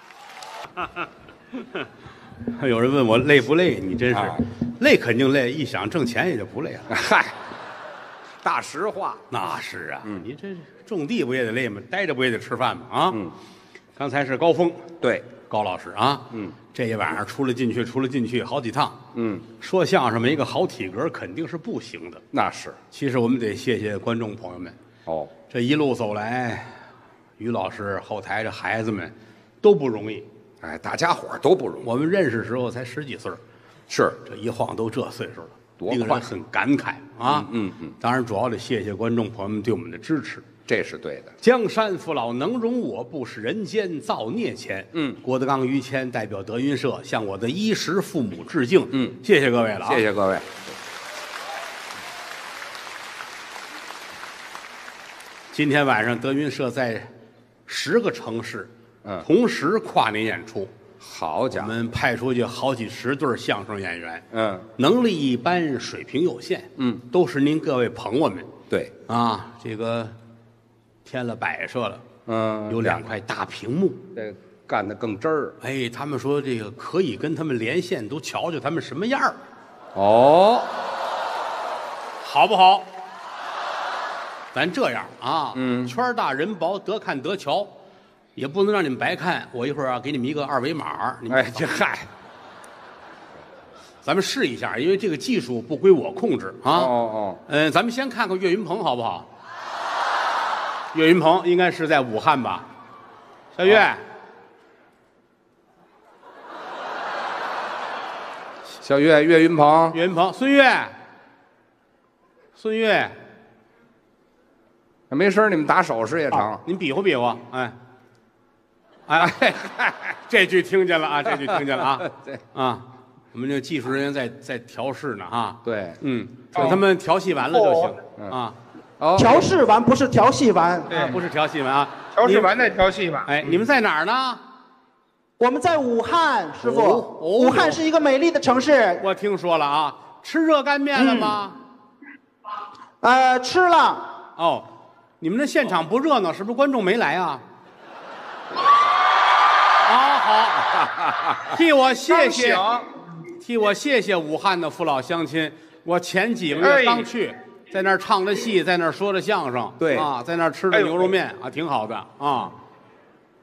有人问我累不累？你真是累，肯定累。一想挣钱也就不累了。 嗨，大实话。 那是啊，你这种地不也得累吗？待着不也得吃饭吗？啊，刚才是高峰， 对， 高老师啊，这一晚上出来进去好几趟，说相声没个好体格肯定是不行的。 那是。 其实我们得谢谢观众朋友们， 哦， 这一路走来，于老师后台这孩子们都不容易。 哎，大家伙儿都不容易。 我们认识时候才10几岁， 是， 这一晃都这岁数了， 多快令人很感慨啊！当然主要得谢谢观众朋友们对我们的支持。 这是对的。 江山父老能容我，不使人间造孽钱。郭德纲、于谦代表德云社向我的衣食父母致敬。谢谢各位了啊！ 谢谢各位。 今天晚上德云社在10个城市，同时跨年演出。我好家伙， 们派出去好几十对相声演员， 能力一般，水平有限，都是您各位捧我们。 对啊，这个添了摆设了，有2块大屏幕， 这干得更真儿。 哎，他们说这个可以跟他们连线，都瞧瞧他们什么样儿， 哦， 好不好？咱这样啊，圈大人薄，得看得瞧，也不能让你们白看。我一会儿啊，给你们一个2维码，你们哎，这嗨， 咱们试一下，因为这个技术不归我控制啊。咱们先看看岳云鹏好不好？岳云鹏应该是在武汉吧？小岳， 小岳，岳云鹏， 岳云鹏，孙越， 没事儿你们打手势也成。 您比划比划，哎，这句听见了啊，这句听见了啊， 对啊，我们这技术人员在调试呢啊， 对， 等他们调戏完了就行啊。 哦， 调试完不是调戏完， 不是调戏完啊， 调戏完再调戏吧。 哎，你们在哪儿呢？ 我们在武汉，师傅， 哦武汉是一个美丽的城市。 我听说了啊，吃热干面了吗？ 吃了。 哦，你们那现场不热闹，是不是观众没来啊？好，替我谢谢武汉的父老乡亲。我前几个月刚去，在那儿唱的戏，在那儿说的相声， 对啊，在那儿吃的牛肉面啊，挺好的啊。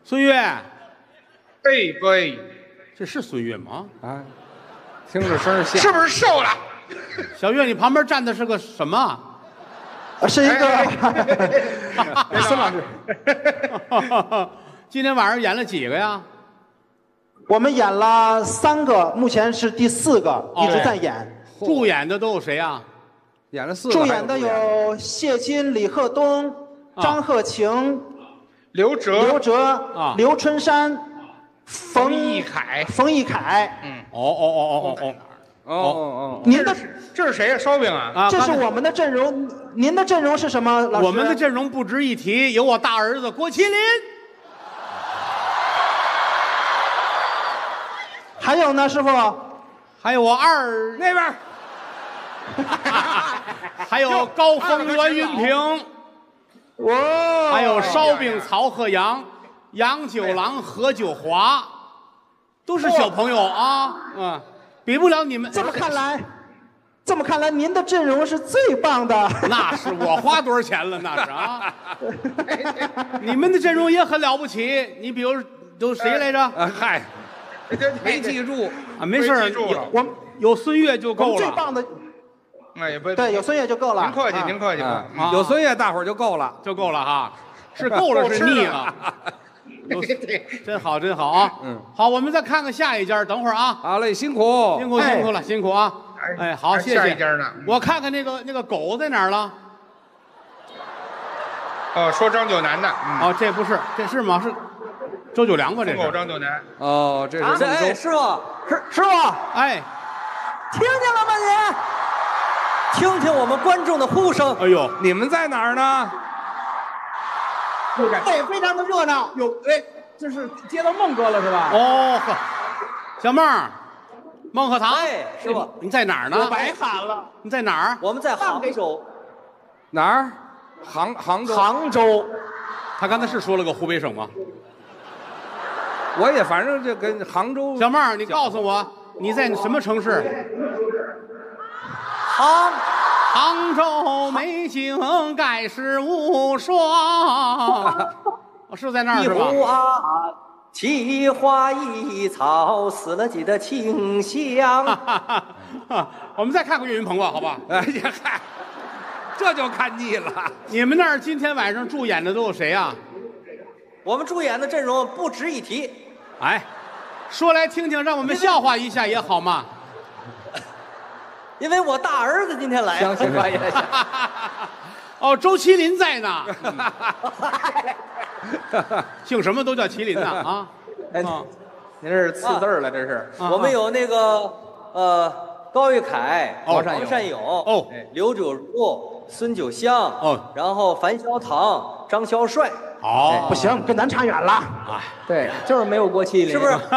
孙越， 对， 这是孙越吗？ 啊，听着声儿像。 是不是瘦了？ 小岳，你旁边站的是个什么？ 是一个孙老师， 今天晚上演了几个呀？ 我们演了3个，目前是第4个，一直在演。 助演的都有谁呀？ 演了4个， 助演的有谢金、李鹤东、张鹤晴、 刘刘哲、 啊刘春山、冯奕凯。 哦， 您的这是谁呀？烧饼啊？ 啊，刚才这是我们的阵容，您的阵容是什么？老师， 我们的阵容不值一提，有我大儿子郭麒麟， 还有呢，师傅， 还有我二那边还有高峰栾云平， 哇， 还有烧饼曹鹤阳、杨九郎何九华，都是小朋友啊，比不了你们。 这么看来，您的阵容是最棒的。 那是我花多少钱了？那是啊，你们的阵容也很了不起。你比如都谁来着？ 嗨，没记住啊，没事儿， 记住了。 有孙越就我够了。 们最棒的， 哎呀，不对，有孙越就够了。 您客气， 啊您客气吧。 啊有孙越，大伙儿就够了。 就够了哈，是够了是腻了。真好，真好啊！好，我们再看看下一家，等会儿啊， 好嘞，辛苦， 辛苦辛苦了，辛苦啊！哎，好，谢谢。 下一家呢？ 我看看那个狗在哪儿了？ 哦，说张九南的， 哦，这不是，这是吗？是周九良吧？这疯狗是。 张九南。 哦，这是孟哎， 州。 师傅，师傅， 哎， 听见了吗你？听听我们观众的呼声。 哎呦， 你们在哪儿呢？ 对，非常的热闹。 这是接到孟哥了是吧？ 哦呵，小妹儿，孟鹤堂， 哎，师傅， 你在哪儿呢？ 白喊了。 你在哪儿？ 我们在杭州。 哪儿？杭州。 杭州， 他刚才是说了个湖北省吗？ 我也反正就跟杭州。 小妹儿，你告诉我你在什么城市？杭州美景盖世无双，是在那儿一是吧？ 壶啊，奇花异草，死了几的清香。 我们再看看岳云鹏吧，好吧？ 哎呀嗨，这就看腻了。 你们那儿今天晚上助演的都有谁啊？ 我们主演的阵容不值一提， 哎，说来听听，让我们笑话一下也好嘛。 因为我大儿子今天来了。 哦，周麒麟在呢，姓什么都叫麒麟呢啊！ 哎， 您这是刺字儿了，这是。 我们有那个高玉凯、 哦王善友、 哦刘九如、孙九香哦然后樊小堂、张小帅， 好， 不行，跟咱差远了。 对，就是没有过麒麟， 是不是？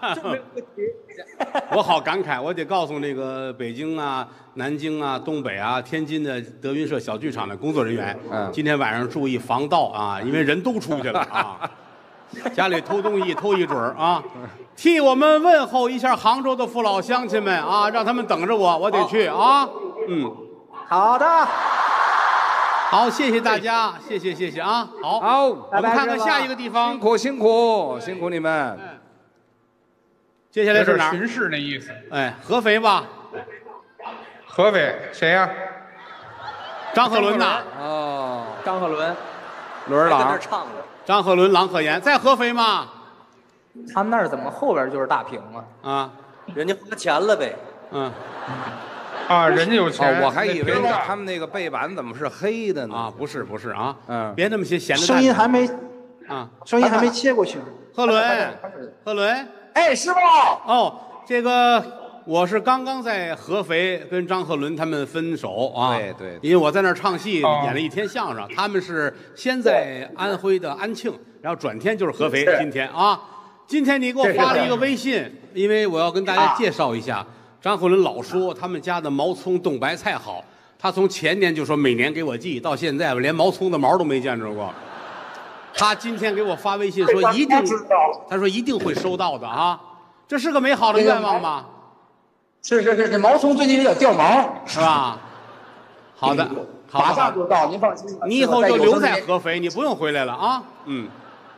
我好感慨，我得告诉那个北京啊、南京啊、东北啊、天津的德云社小剧场的工作人员，今天晚上注意防盗啊，因为人都出去了啊，家里偷东西偷一准儿啊，替我们问候一下杭州的父老乡亲们啊，让他们等着我，我得去啊， 好的， 好，谢谢大家，谢谢啊，好， 好， 我们看看下一个地方辛，苦辛苦辛苦你们。 接下来是哪儿？ 巡视那意思。 哎，合肥吧， 合肥谁呀？ 张鹤伦呐， 哦， 张鹤伦， 还在那轮儿郎儿唱着。 张鹤伦、郎鹤炎在合肥吗？ 他们那儿怎么后边就是大屏啊？ 啊， 人家花钱了呗。 嗯啊，人家有钱。 哦，我还以为那别他们那个背板怎么是黑的呢？ 啊，不是啊， 嗯别那么些闲的声音还没啊， 切过去。 鹤伦，鹤伦， 哎，师傅， 哦，这个我是刚刚在合肥跟张鹤伦他们分手啊， 对因为我在那儿唱戏哦演了一天相声，他们是先在安徽的安庆，然后转天就是合肥，今天啊，今天你给我发了一个微信，因为我要跟大家介绍一下，张鹤伦老说他们家的毛葱冻白菜好，他从前年就说每年给我寄，到现在连毛葱的毛都没见着过。他今天给我发微信说一定，他说一定会收到的啊，这是个美好的愿望吧？ 是，这毛葱最近有点掉毛， 是吧？好的，好马的， 上就到，您放心吧。 你以后就留在合肥，你不用回来了啊。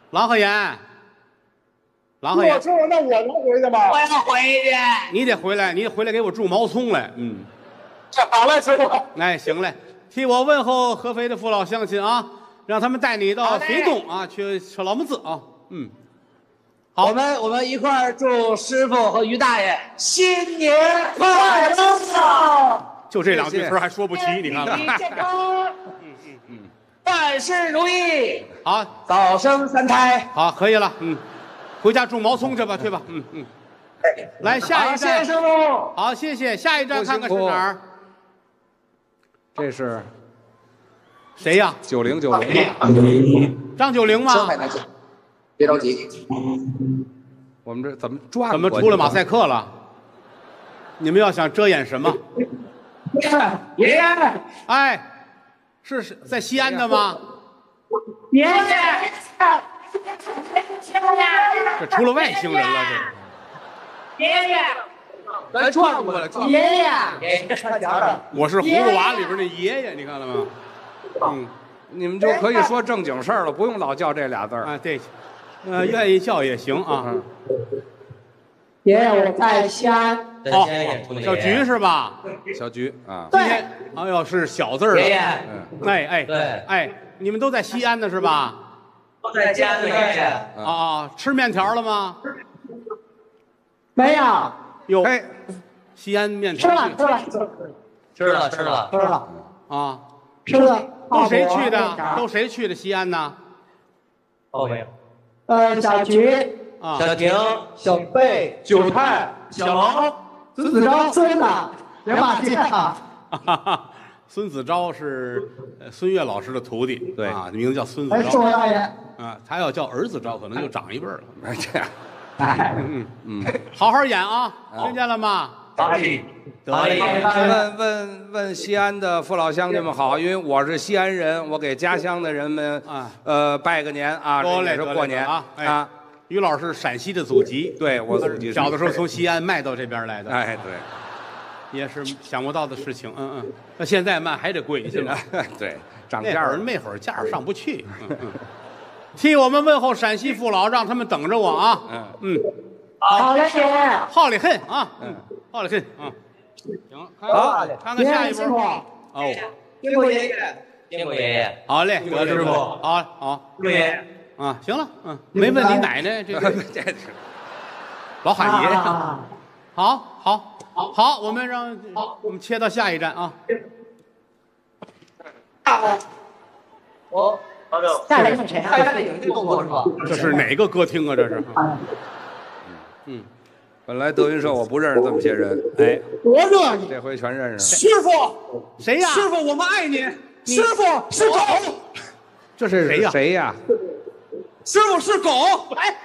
郎和岩，郎和岩， 那我能回去吗？ 我要回去。 你得回来，你回来给我种毛葱来。 好嘞，师傅。 哎，行嘞，替我问候合肥的父老乡亲啊，让他们带你到肥东啊去吃老么子啊。好， 我们一块儿祝师傅和于大爷新年快乐！ 就这2句词还说不齐，你看看。 健康，万事如意， 好， 早生3胎。 好，可以了，回家种毛葱去吧，去吧，来下一站， 谢谢师傅。 好，谢谢，下一站看看是哪儿？ 这是谁呀 9090， 张九龄吗？ 别着急， 我们这怎么转？ 怎么出了马赛克了？你们要想遮掩什么？ 爷爷， 哎，是在西安的吗？ 爷爷， 这出了外星人了， 爷爷，咱转过来，爷爷， 我是葫芦娃里边那爷爷，你看了吗？ 你们就可以说正经事儿了，不用老叫这俩字儿。 啊，对，愿意叫也行啊。 爷爷，我在西安。 哦，小菊是吧？ 小菊啊， 今天，哎呦，是小字儿的。 爷爷， 哎，你们都在西安呢是吧？ 都在家里面。 啊，吃面条了吗？ 没有， 有。 哎， 西安面条。 吃了。 啊， 吃了。 都谁去的？都谁去的西安呢？ 没有。 小菊、 啊， 小婷、 小贝、九太、小龙、孙子昭、孙子，人马街啊。 孙子昭是孙越老师的徒弟， 对啊，名字叫孙子哎，是昭我大爷。 啊。他要叫儿子昭，可能就长一辈儿了。 哎这样， 好好演啊，听见了吗？ 问西安的父老乡亲们好，因为我是西安人，我给家乡的人们拜个年啊，这也是过年啊。 于老师陕西的祖籍， 对我祖籍小的时候从西安卖到这边来的， 哎对， 也是想不到的事情。那现在卖还得贵，是吧？ 对，涨价了。 那会儿价上不去。替我们问候陕西父老，让他们等着我啊。 好嘞，爷爷。 好得很啊，好得很啊。行，好，看看下一步。哦， 辛苦爷爷。 辛苦爷爷。 好嘞，葛师傅，好， 祝爷爷。 啊，行了，没问你奶奶，这个老喊爷。好，我们切到下一站啊。 下来是谁啊？ 这是哪个歌厅啊？这是。 本来德云社我不认识这么些人，哎， 多热闹！ 这回全认识。 师傅， 谁呀？ 师傅，我们爱你。师傅是狗， 这是谁呀？ 谁呀？ 师傅是狗。哎，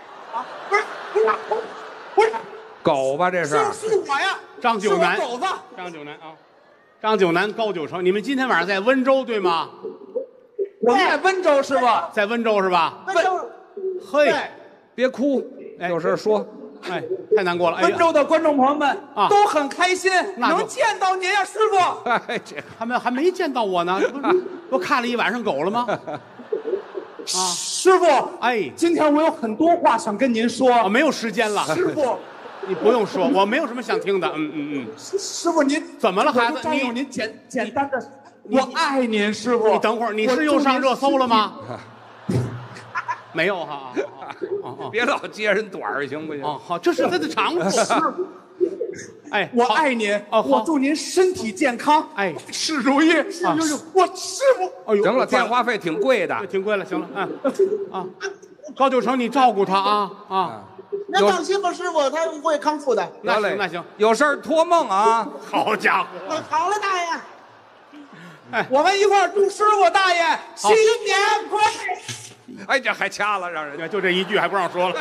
不是狗吧？这是。 是我呀， 张九南。 狗子。 张九南啊，张九南、高九成，你们今天晚上在温州对吗？ 我们在温州，师傅。 在温州是吧？ 温州。 嘿， 别哭，有事说。 哎，太难过了。 温州的观众朋友们啊都很开心，能见到您呀，师傅。 哎，这他们还没见到我呢，不看了一晚上狗了吗？啊， 师傅， 哎， 今天我有很多话想跟您说。 没有时间了。 师傅， 你不用说，我没有什么想听的。 师傅您怎么了，孩子？ 您简单的，我爱您，师傅。 你等会儿，你是又上热搜了吗？没有哈。 别老接人短儿，行不行？ 好，这是他的长处。哎， 我爱您，我祝您身体健康， 哎， 事如意。我师傅， 行了，电话费挺贵的， 挺贵了。行了，高九成，你照顾他啊。 那放心吧，师傅，他会康复的。 那行， 有事儿托梦啊。 好家伙！ 好了，大爷。 哎， 我们一块儿祝师傅大爷新年快乐。 哎，这还掐了，让人就这一句还不让说了。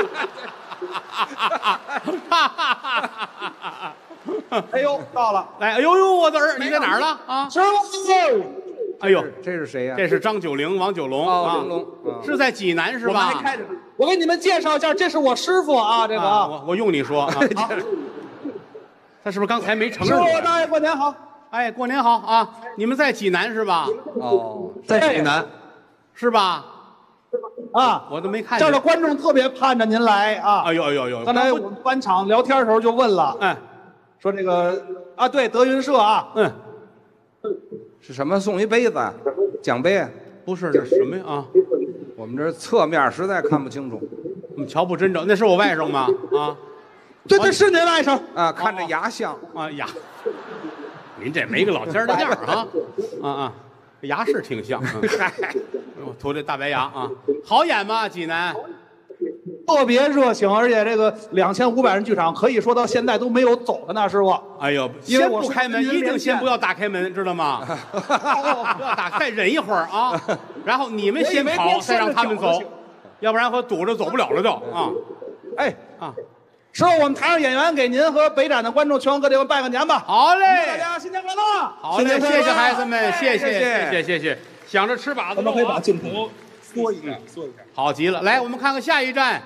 哎呦，到了！ 哎呦，我的儿，你在哪儿了啊？ 师傅， 哎呦， 这是谁呀？ 这是张九龄、王九龙啊，玲珑是在济南是吧？ 我给你们介绍一下，这是我师傅啊，这个我用你说啊。他是不是刚才没承认？ 师傅大爷过年好！ 哎，过年好啊！你们在济南是吧？ 哦， 在济南是吧？ 啊， 我都没看见。 这儿的观众特别盼着您来啊！ 哎呦哎呦呦！ 刚才我们返场聊天的时候就问了，说这个啊，对，德云社啊， 是什么？送一杯子，奖杯？ 不是，这什么呀？啊， 我们这侧面实在看不清楚， 我们瞧不真正。那是我外甥吗？啊， 对，是您外甥啊，看着牙像啊牙。您这没个老尖的样啊啊！牙是挺像，涂这大白牙啊，好演吗？济南特别热情，而且这个2500人剧场，可以说到现在都没有走的呢，师傅。 哎呦，先不开门，一定先不要打开门，知道吗？不要打，再忍一会儿啊，然后你们先跑，再让他们走，要不然会堵着走不了了就啊。 哎啊，师傅，我们台上演员给您和北展的观众全国各地拜个年吧。 好嘞， 大家新年快乐！ 好嘞，谢谢孩子们，谢谢，想着吃把子肉啊。 咱们可以把镜头缩一下，缩一下。 好极了，来，我们看看下一站。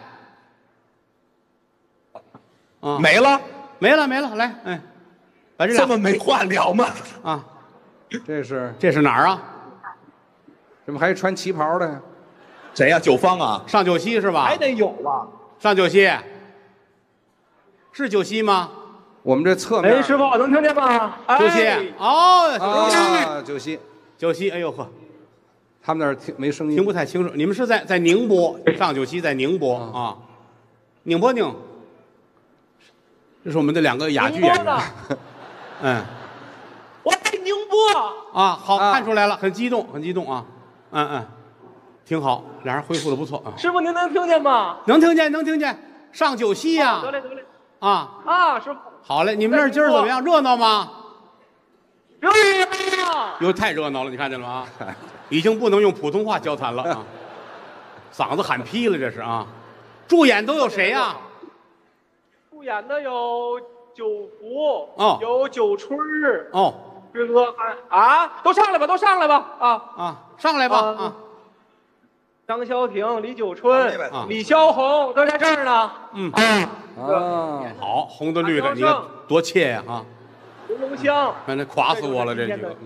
啊， 没了， 来，把这么没话聊吗？ 啊， 这是哪儿啊？ 怎么还穿旗袍的呀？ 谁呀？九方啊？ 上九溪是吧？ 还得有吧？ 上九溪，是九溪吗？ 我们这侧面。 哎，师傅能听见吗？ 九溪哦，九溪，哎呦呵，他们那儿没声音， 听不太清楚。你们是在宁波，上九溪在宁波啊，宁波。这是我们的2个哑剧演员。 我在宁波啊，好，看出来了，很激动啊，挺好，俩人恢复的不错啊。 师傅您能听见吗？ 能听见，上九溪呀。 得嘞。 啊， 师傅。 好嘞，你们那儿今儿怎么样？热闹吗？ 热闹。 哟，太热闹了，你看见了吗？已经不能用普通话交谈了啊，嗓子喊劈了，这是啊。助演都有谁呀？ 助演的有九福， 哦， 有九春儿， 哦， 这个都上来吧， 上来吧啊！ 张潇婷、李九春、李霄红都在这儿呢。 好，红的绿的，你看多切呀啊！ 红龙香， 反正垮死我了这几个，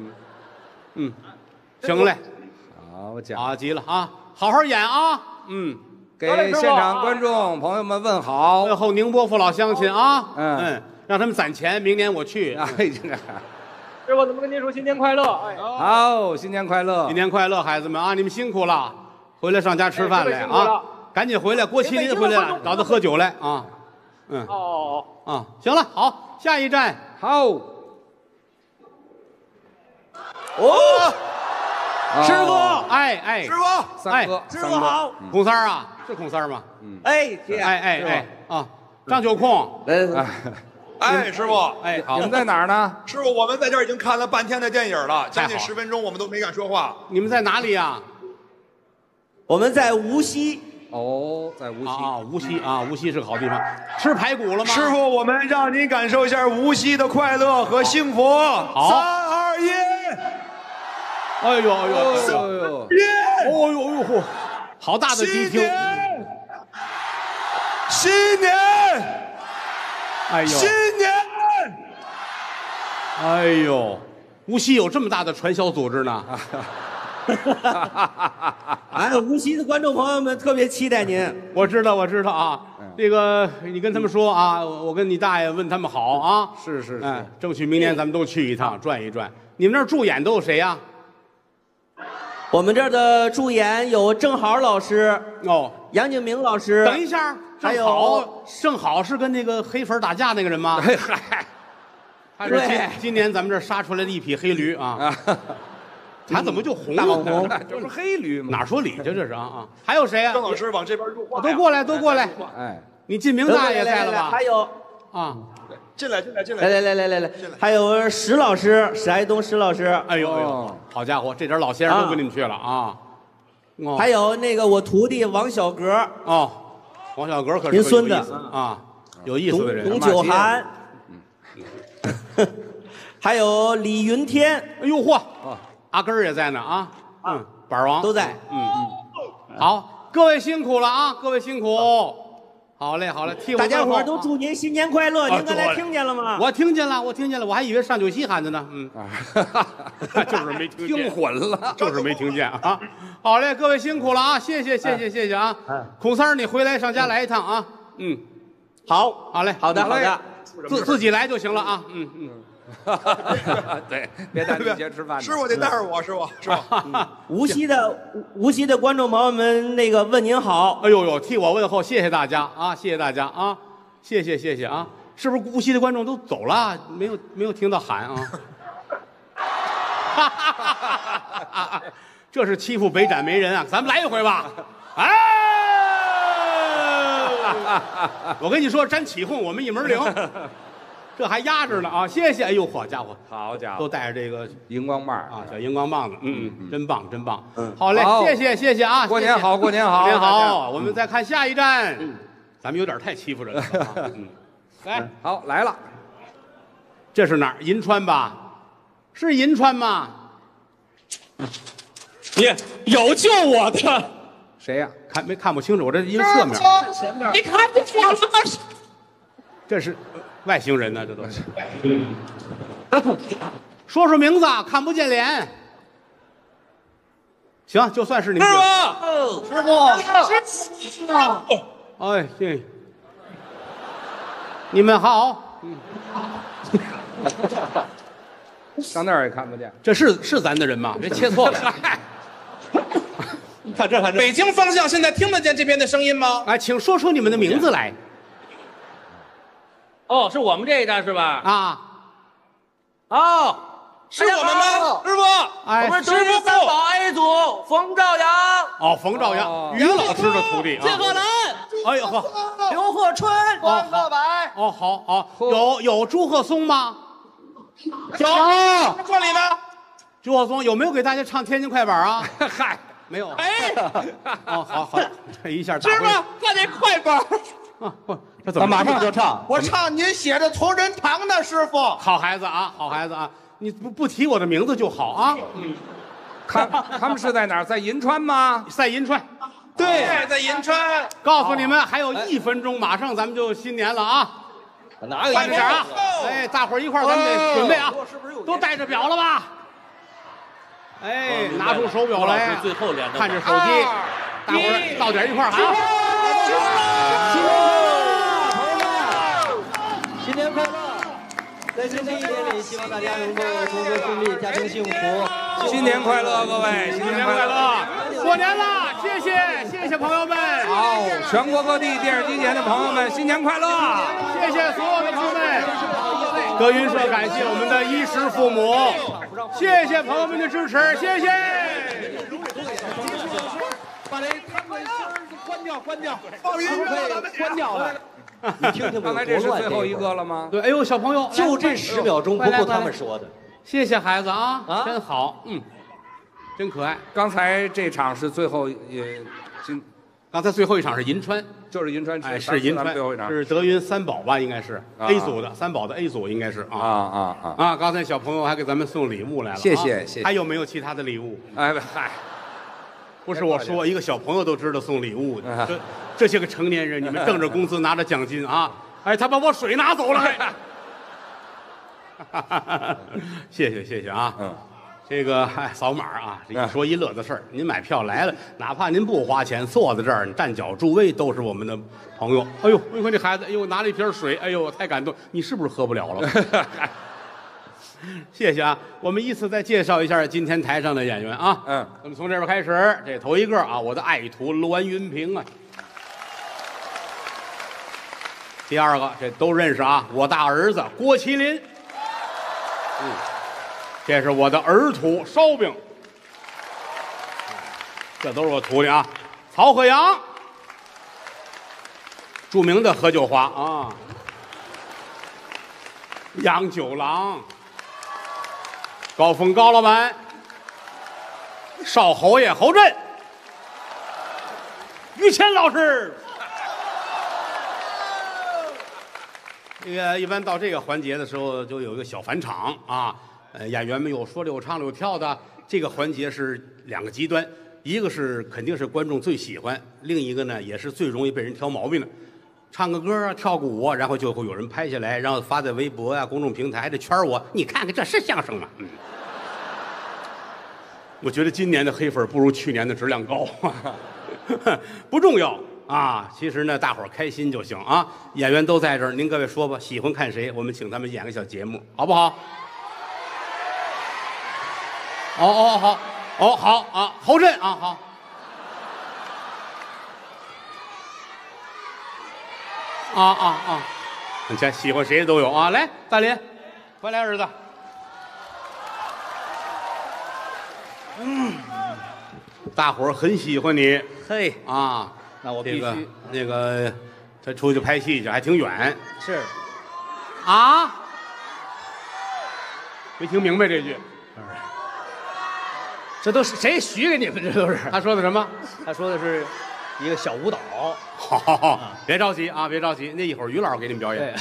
行嘞， 好讲啊极了啊，好好演啊， 给现场观众朋友们问好， 问候宁波父老乡亲啊，让他们攒钱，明年我去。 师傅怎么跟您说新年快乐？ 好，新年快乐， 新年快乐，孩子们啊，你们辛苦了，回来上家吃饭来啊，赶紧回来，郭麒麟回来了，找他喝酒来啊，行了，好，下一站， 好， 师傅， 师傅， 三哥， 师傅好， 孔三儿啊，是孔三儿吗？张九空， 师傅， 好， 你们在哪儿呢？ 师傅，我们在这儿已经看了半天的电影了，将近10分钟，我们都没敢说话。 你们在哪里呀？ 我们在无锡。 哦，在无锡无锡是个好地方。吃排骨了吗？ 师傅，我们让您感受一下无锡的快乐和幸福。 好 ，3、2、1。 哎呦，好大的迪厅！ 新年！ 哎呦， 新年！ 哎呦，无锡有这么大的传销组织呢！ 无锡的观众朋友们特别期待您。 我知道啊，这个你跟他们说啊，我跟你大爷问他们好啊。 是， 争取明年咱们都去一趟，转一转。你们那儿助演都有谁呀？ 我们这儿的助演有郑好老师，杨景明老师。 等一下，正好是跟那个黑粉打架那个人吗？他是今年咱们这儿杀出来的一匹黑驴啊。他怎么就红了？ 这不是黑驴吗？ 哪说理去这是啊！还有谁啊？ 郑老师往这边入话。 都过来！你进明大爷在了吧？ 还有进来！ 来！还有石老师，石爱东石老师。 哎呦，好家伙，这点老先生都跟你们去了啊！ 还有那个我徒弟王小阁。 王小阁可是您孙子啊，有意思的人。 董九涵。还有李云天。 哎呦嚯！阿根儿也在呢啊，板王都在。 好，各位辛苦了啊，各位辛苦好嘞，好嘞，替我大家伙问候都祝您新年快乐！您刚才听见了吗？ 我听见了，我听见了，我还以为上酒席喊的呢。就是没听见， 听混了， 就是没听见啊。好嘞，各位辛苦了啊，谢谢啊。孔三儿，你回来上家来一趟啊。好嘞， 好的， 自己来就行了啊。 对，别带李杰吃饭。 师傅得带着我，师傅。 无锡的观众朋友们，那个问您好。 哎呦，替我问候，谢谢大家啊，谢谢大家啊，谢谢啊。是不是无锡的观众都走了？没有听到喊啊？这是欺负北展没人啊！咱们来一回吧。哎，我跟你说，沾起哄我们一门灵。这还压着呢啊！谢谢，哎呦，好家伙， 好家伙， 都带着这个荧光棒啊，小荧光棒子，真棒。好嘞，谢谢啊！ 过年好， 过年好。我们再看下一站，咱们有点太欺负人了。来， 好来了， 这是哪儿？银川吧？是银川吗？ 你有救我的？ 谁呀？ 看不清楚，我这一个侧面。 你看不见了吗？ 这是外星人呢，这都是。说名字，看不见脸。行，就算是你们。 师傅， 哎，谢。你们好。 上那儿也看不见。 这是咱的人吗？别切错了。 看这。北京方向现在听得见这边的声音吗？ 哎，请说出你们的名字来。 哦，是我们这一站是吧？ 啊。 哦，是我们吗？师傅， 哎， 我们是师傅三宝 A 组冯兆阳。 哦，冯兆阳，于老师的徒弟啊。 谢鹤兰。 哎呦呵， 刘鹤春， 王鹤白。 哦，好，有朱鹤松吗？ 有，这里呢。 朱鹤松有没有给大家唱《天津快板》啊？ 嗨， 没有。 哎， 哦，好，这一下师傅，看这快板。 啊，这怎么马上就唱？ 我唱您写的同仁堂的师傅。 好孩子啊，你不提我的名字就好啊。 他们是在哪儿？在银川吗？ 在银川。 对，在银川。 告诉你们，还有1分钟，马上咱们就新年了啊！ 哪有快点啊！哎，大伙儿一块儿，咱们得准备啊！都带着表了吧？哎，拿出手表来，看着手机，大伙儿到点一块儿喊。 新年快乐！在新的一年里，希望大家能够工作顺利，家庭幸福。 新年快乐，各位！新年快乐！ 过年了，谢谢朋友们。 好，全国各地电视机前的朋友们，新年快乐！ 谢谢所有的朋友们。德云社感谢我们的衣食父母，谢谢朋友们的支持，谢谢。 把这他们声关掉， 放音乐， 关掉了。 你听听， 刚才这是最后一个了吗？ 对，哎呦，小朋友， 就这10秒钟，不够他们说的。 谢谢孩子啊，真好，真可爱。 刚才这场是最后刚才最后一场是银川， 就是银川， 哎，是银川， 最后一场是德云三宝吧？应该是 A 组的，三宝的 A 组应该是啊。刚才小朋友还给咱们送礼物来了， 谢谢。 还有没有其他的礼物？ 哎嗨， 不是我说，一个小朋友都知道送礼物，这些个成年人，你们挣着工资拿着奖金啊！哎，他把我水拿走了，谢谢啊！这个扫码啊，一说一乐的事儿。您买票来了，哪怕您不花钱，坐在这儿站脚助威，都是我们的朋友。哎呦，你看这孩子，哎呦，拿了一瓶水，哎呦，太感动。你是不是喝不了了？谢谢啊！我们依次再介绍一下今天台上的演员啊。那么从这边开始，这头一个啊，我的爱徒栾云平啊。第二个，这都认识啊，我大儿子郭麒麟。这是我的儿徒烧饼，这都是我徒弟啊。曹鹤阳，著名的喝酒花啊。杨九郎，高峰高老板，少侯爷侯震，于谦老师。这个一般到这个环节的时候，就有一个小返场啊。演员们有说的，有唱的，有跳的。这个环节是2个极端，一个是肯定是观众最喜欢，另一个呢也是最容易被人挑毛病的。 唱个歌啊，跳个舞啊，然后就会有人拍下来，然后发在微博啊、公众平台，还得圈我。你看看，这是相声吗？我觉得今年的黑粉不如去年的质量高，不重要啊。其实呢，大伙儿开心就行啊。演员都在这儿，您各位说吧，喜欢看谁，我们请他们演个小节目，好不好？好啊，侯震啊，好。你瞧，喜欢谁的都有啊。来，大林，快来，儿子。大伙儿很喜欢你。 嘿啊， 那我必须那个，他出去拍戏去，还挺远。 是。 啊？没听明白这句。 这都是谁许给你们？这都是他说的什么？ 他说的是一个小舞蹈。 好，别着急啊，别着急，那一会儿于老师给你们表演。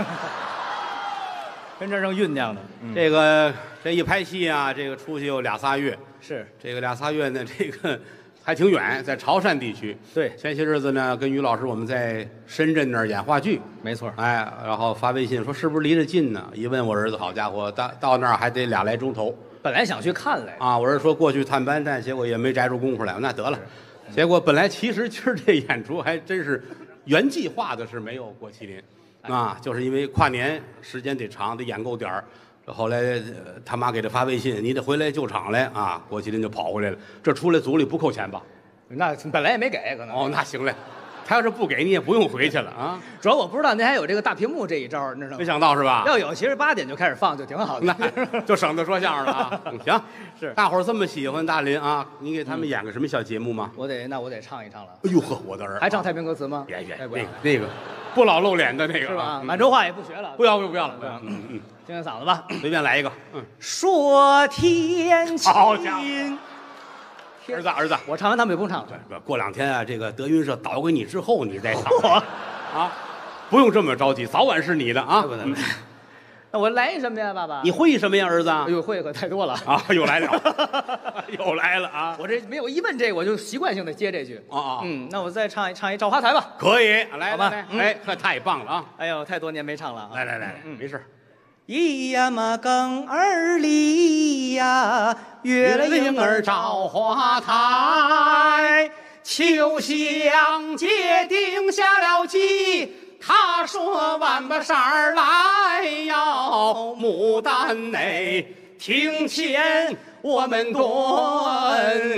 跟这正酝酿呢。 这一拍戏啊，这个出去有2、3月。 是这个2、3月呢，这个还挺远，在潮汕地区。 对， 前些日子呢，跟于老师我们在深圳那儿演话剧。 没错。 哎，然后发微信说是不是离着近呢？一问我儿子，好家伙，到那儿还得2来钟头。 本来想去看来啊，我是说过去探班站，结果也没摘出功夫来。那得了，结果本来其实今儿这演出还真是原计划的是没有郭麒麟，啊，就是因为跨年时间得长，得演够点儿。后来他妈给他发微信，你得回来救场来啊！郭麒麟就跑回来了。这出来组里不扣钱吧？ 那本来也没给，可能。 哦，那行嘞。他要是不给你，也不用回去了啊。 主要我不知道您还有这个大屏幕这一招，你知道吗？ 没想到是吧？ 要有，其实8点就开始放就挺好的， 那就省得说相声了啊。行， 是大伙儿这么喜欢大林啊，你给他们演个什么小节目吗？ 我得唱一唱了。 哎呦呵，我的儿， 还唱太平歌词吗？ 别，那个不老露脸的那个是吧？满洲话也不学了， 不要了， 听听嗓子吧， 随便来一个。 说天晴。 好家伙！儿子， 我唱完他们也不唱。 过2天啊，这个德云社倒给你之后，你再唱啊，不用这么着急，早晚是你的啊。 那我来什么呀，爸爸？ 你会什么呀，儿子？ 哎呦，会可太多了啊！又来了，又来了啊！ 我这没有一问这个，我就习惯性的接这句啊。 那我再唱一《照花台》吧。 可以，来， 好吧。 哎，那太棒了啊！ 哎呦，太多年没唱了。 来，没事。 咿呀嘛更儿里呀，月亮儿照花台，秋香姐定下了计。他说万把扇儿来要牡丹内庭前我们蹲，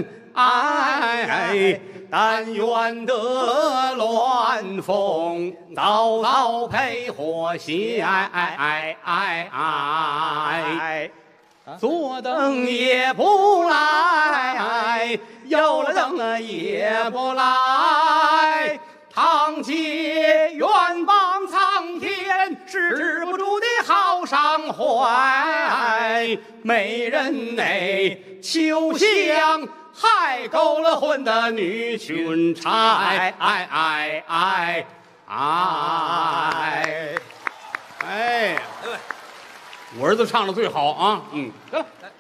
但愿得鸾凤早配火喜，左等也不来，右了等也不来。堂姐愿帮苍天止不住的好伤怀，美人内秋香害勾了魂的女裙钗，我儿子唱的最好啊，得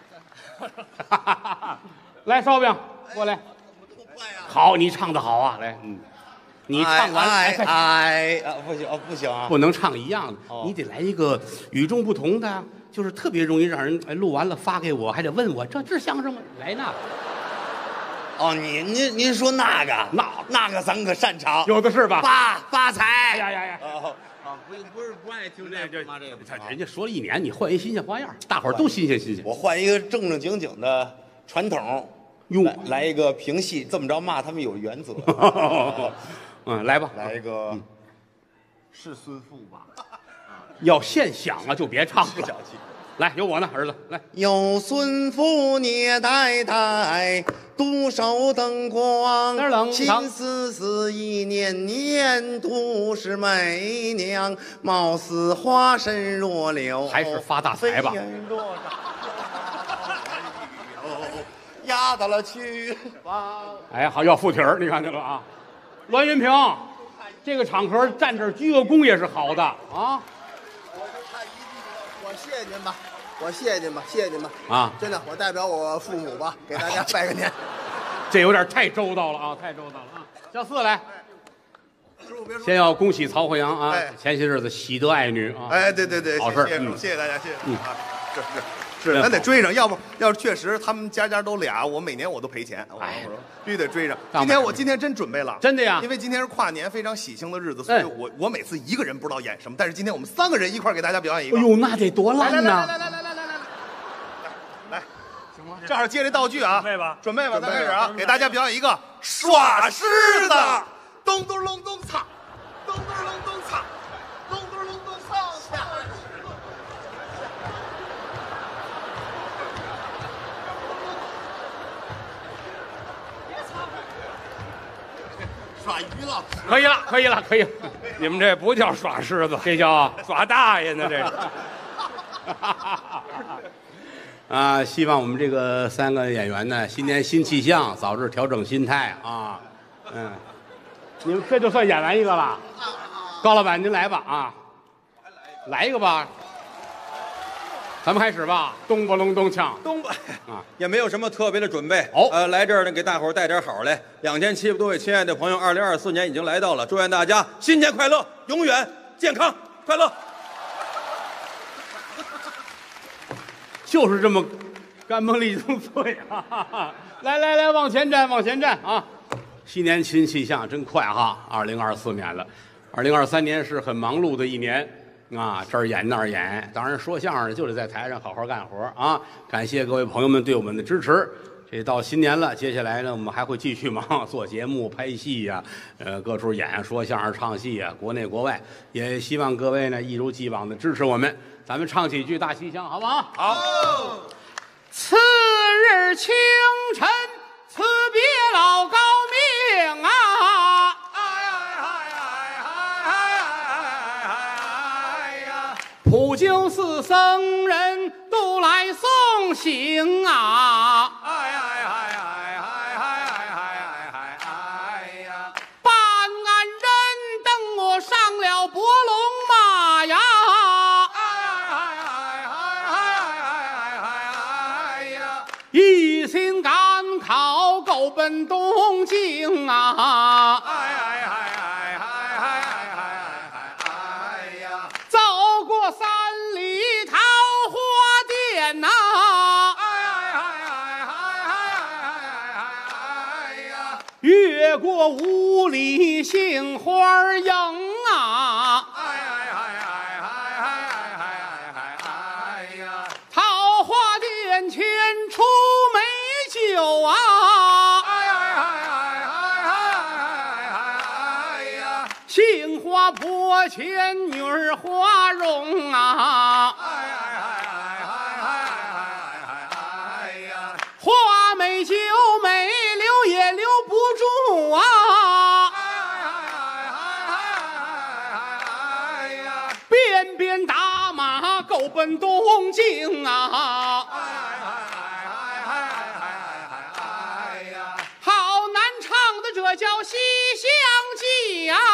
了，来烧饼过来，好，你唱的好啊，来，你唱完不行啊， 不能唱一样的，你得来一个与众不同的，就是特别容易让人录完了发给我，还得问我这是相声吗？来那个。 哦，您说那个咱可擅长， 有的是吧？ 发财！ 呀！ 不爱听这个。 人家说了1年，你换一新鲜花样，大伙儿都新鲜。 我换一个正经的传统，来一个评戏，这么着骂他们有原则。 来吧， 来一个是孙富吧？ 要现想啊，就别唱了。来，有我呢，儿子，来。 有孙富聂太，独守灯光，心思意念，独是媚娘，貌似花身若柳， 还是发大财吧。 压到了去。 哎，好，要附体儿，你看见了啊？栾云平，这个场合站这儿鞠个躬也是好的啊。 我谢谢您吧， 啊！ 真的，我代表我父母吧，给大家拜个年。 这有点太周到了啊，太周到了啊！小四来， 先要恭喜曹慧阳啊，前些日子喜得爱女啊。 哎，对对对， 好事， 谢谢大家，谢谢。是，咱得追上，要是确实他们家都俩，我每年我都赔钱。我说必须得追上。今天真准备了， 真的呀， 因为今天是跨年，非常喜庆的日子，所以我每次一个人不知道演什么，但是今天我们3个人一块给大家表演一个。 哎呦，那得多烂呐！ 来，行吗？正好借这道具啊，准备吧，咱开始啊，给大家表演一个耍狮子， 咚咚隆咚嚓，咚咚隆咚嚓，咚咚隆咚嚓。耍鱼了， 可以了， 你们这不叫耍狮子， 这叫耍大爷呢，这是。 啊，希望我们这个3个演员呢，新年新气象，早日调整心态啊。你们这就算演完一个了。高老板您来吧啊，来一个吧。咱们开始吧，咚不隆咚锵， 东北啊，也没有什么特别的准备。来这儿呢，给大伙儿带点好来。2700多位亲爱的朋友，2024年已经来到了，祝愿大家新年快乐，永远健康快乐。 就是这么干蹦利中脆啊！来，往前站啊！新年新气象，真快哈！2024年了，2023年是很忙碌的一年。啊，这儿演那儿演，当然说相声就得在台上好好干活啊！感谢各位朋友们对我们的支持。这到新年了，接下来呢，我们还会继续忙，做节目、拍戏呀，各处演说相声、唱戏呀，国内国外。也希望各位呢一如既往的支持我们。咱们唱几句《大西厢》，好不好？ 好。 次日清晨，辞别老高明啊！普救寺僧人都来送行啊！办案人等我上了伯龙马呀！一心赶考够奔东京啊！越过5里杏花营啊！桃花殿前出美酒啊！杏花坡前女儿花容啊！花美酒美留也留不住啊！鞭鞭打马够奔东京啊！好难唱的这叫西厢记啊！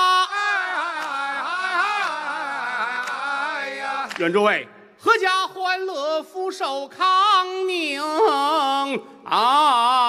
愿诸位阖家欢乐，福寿康宁啊！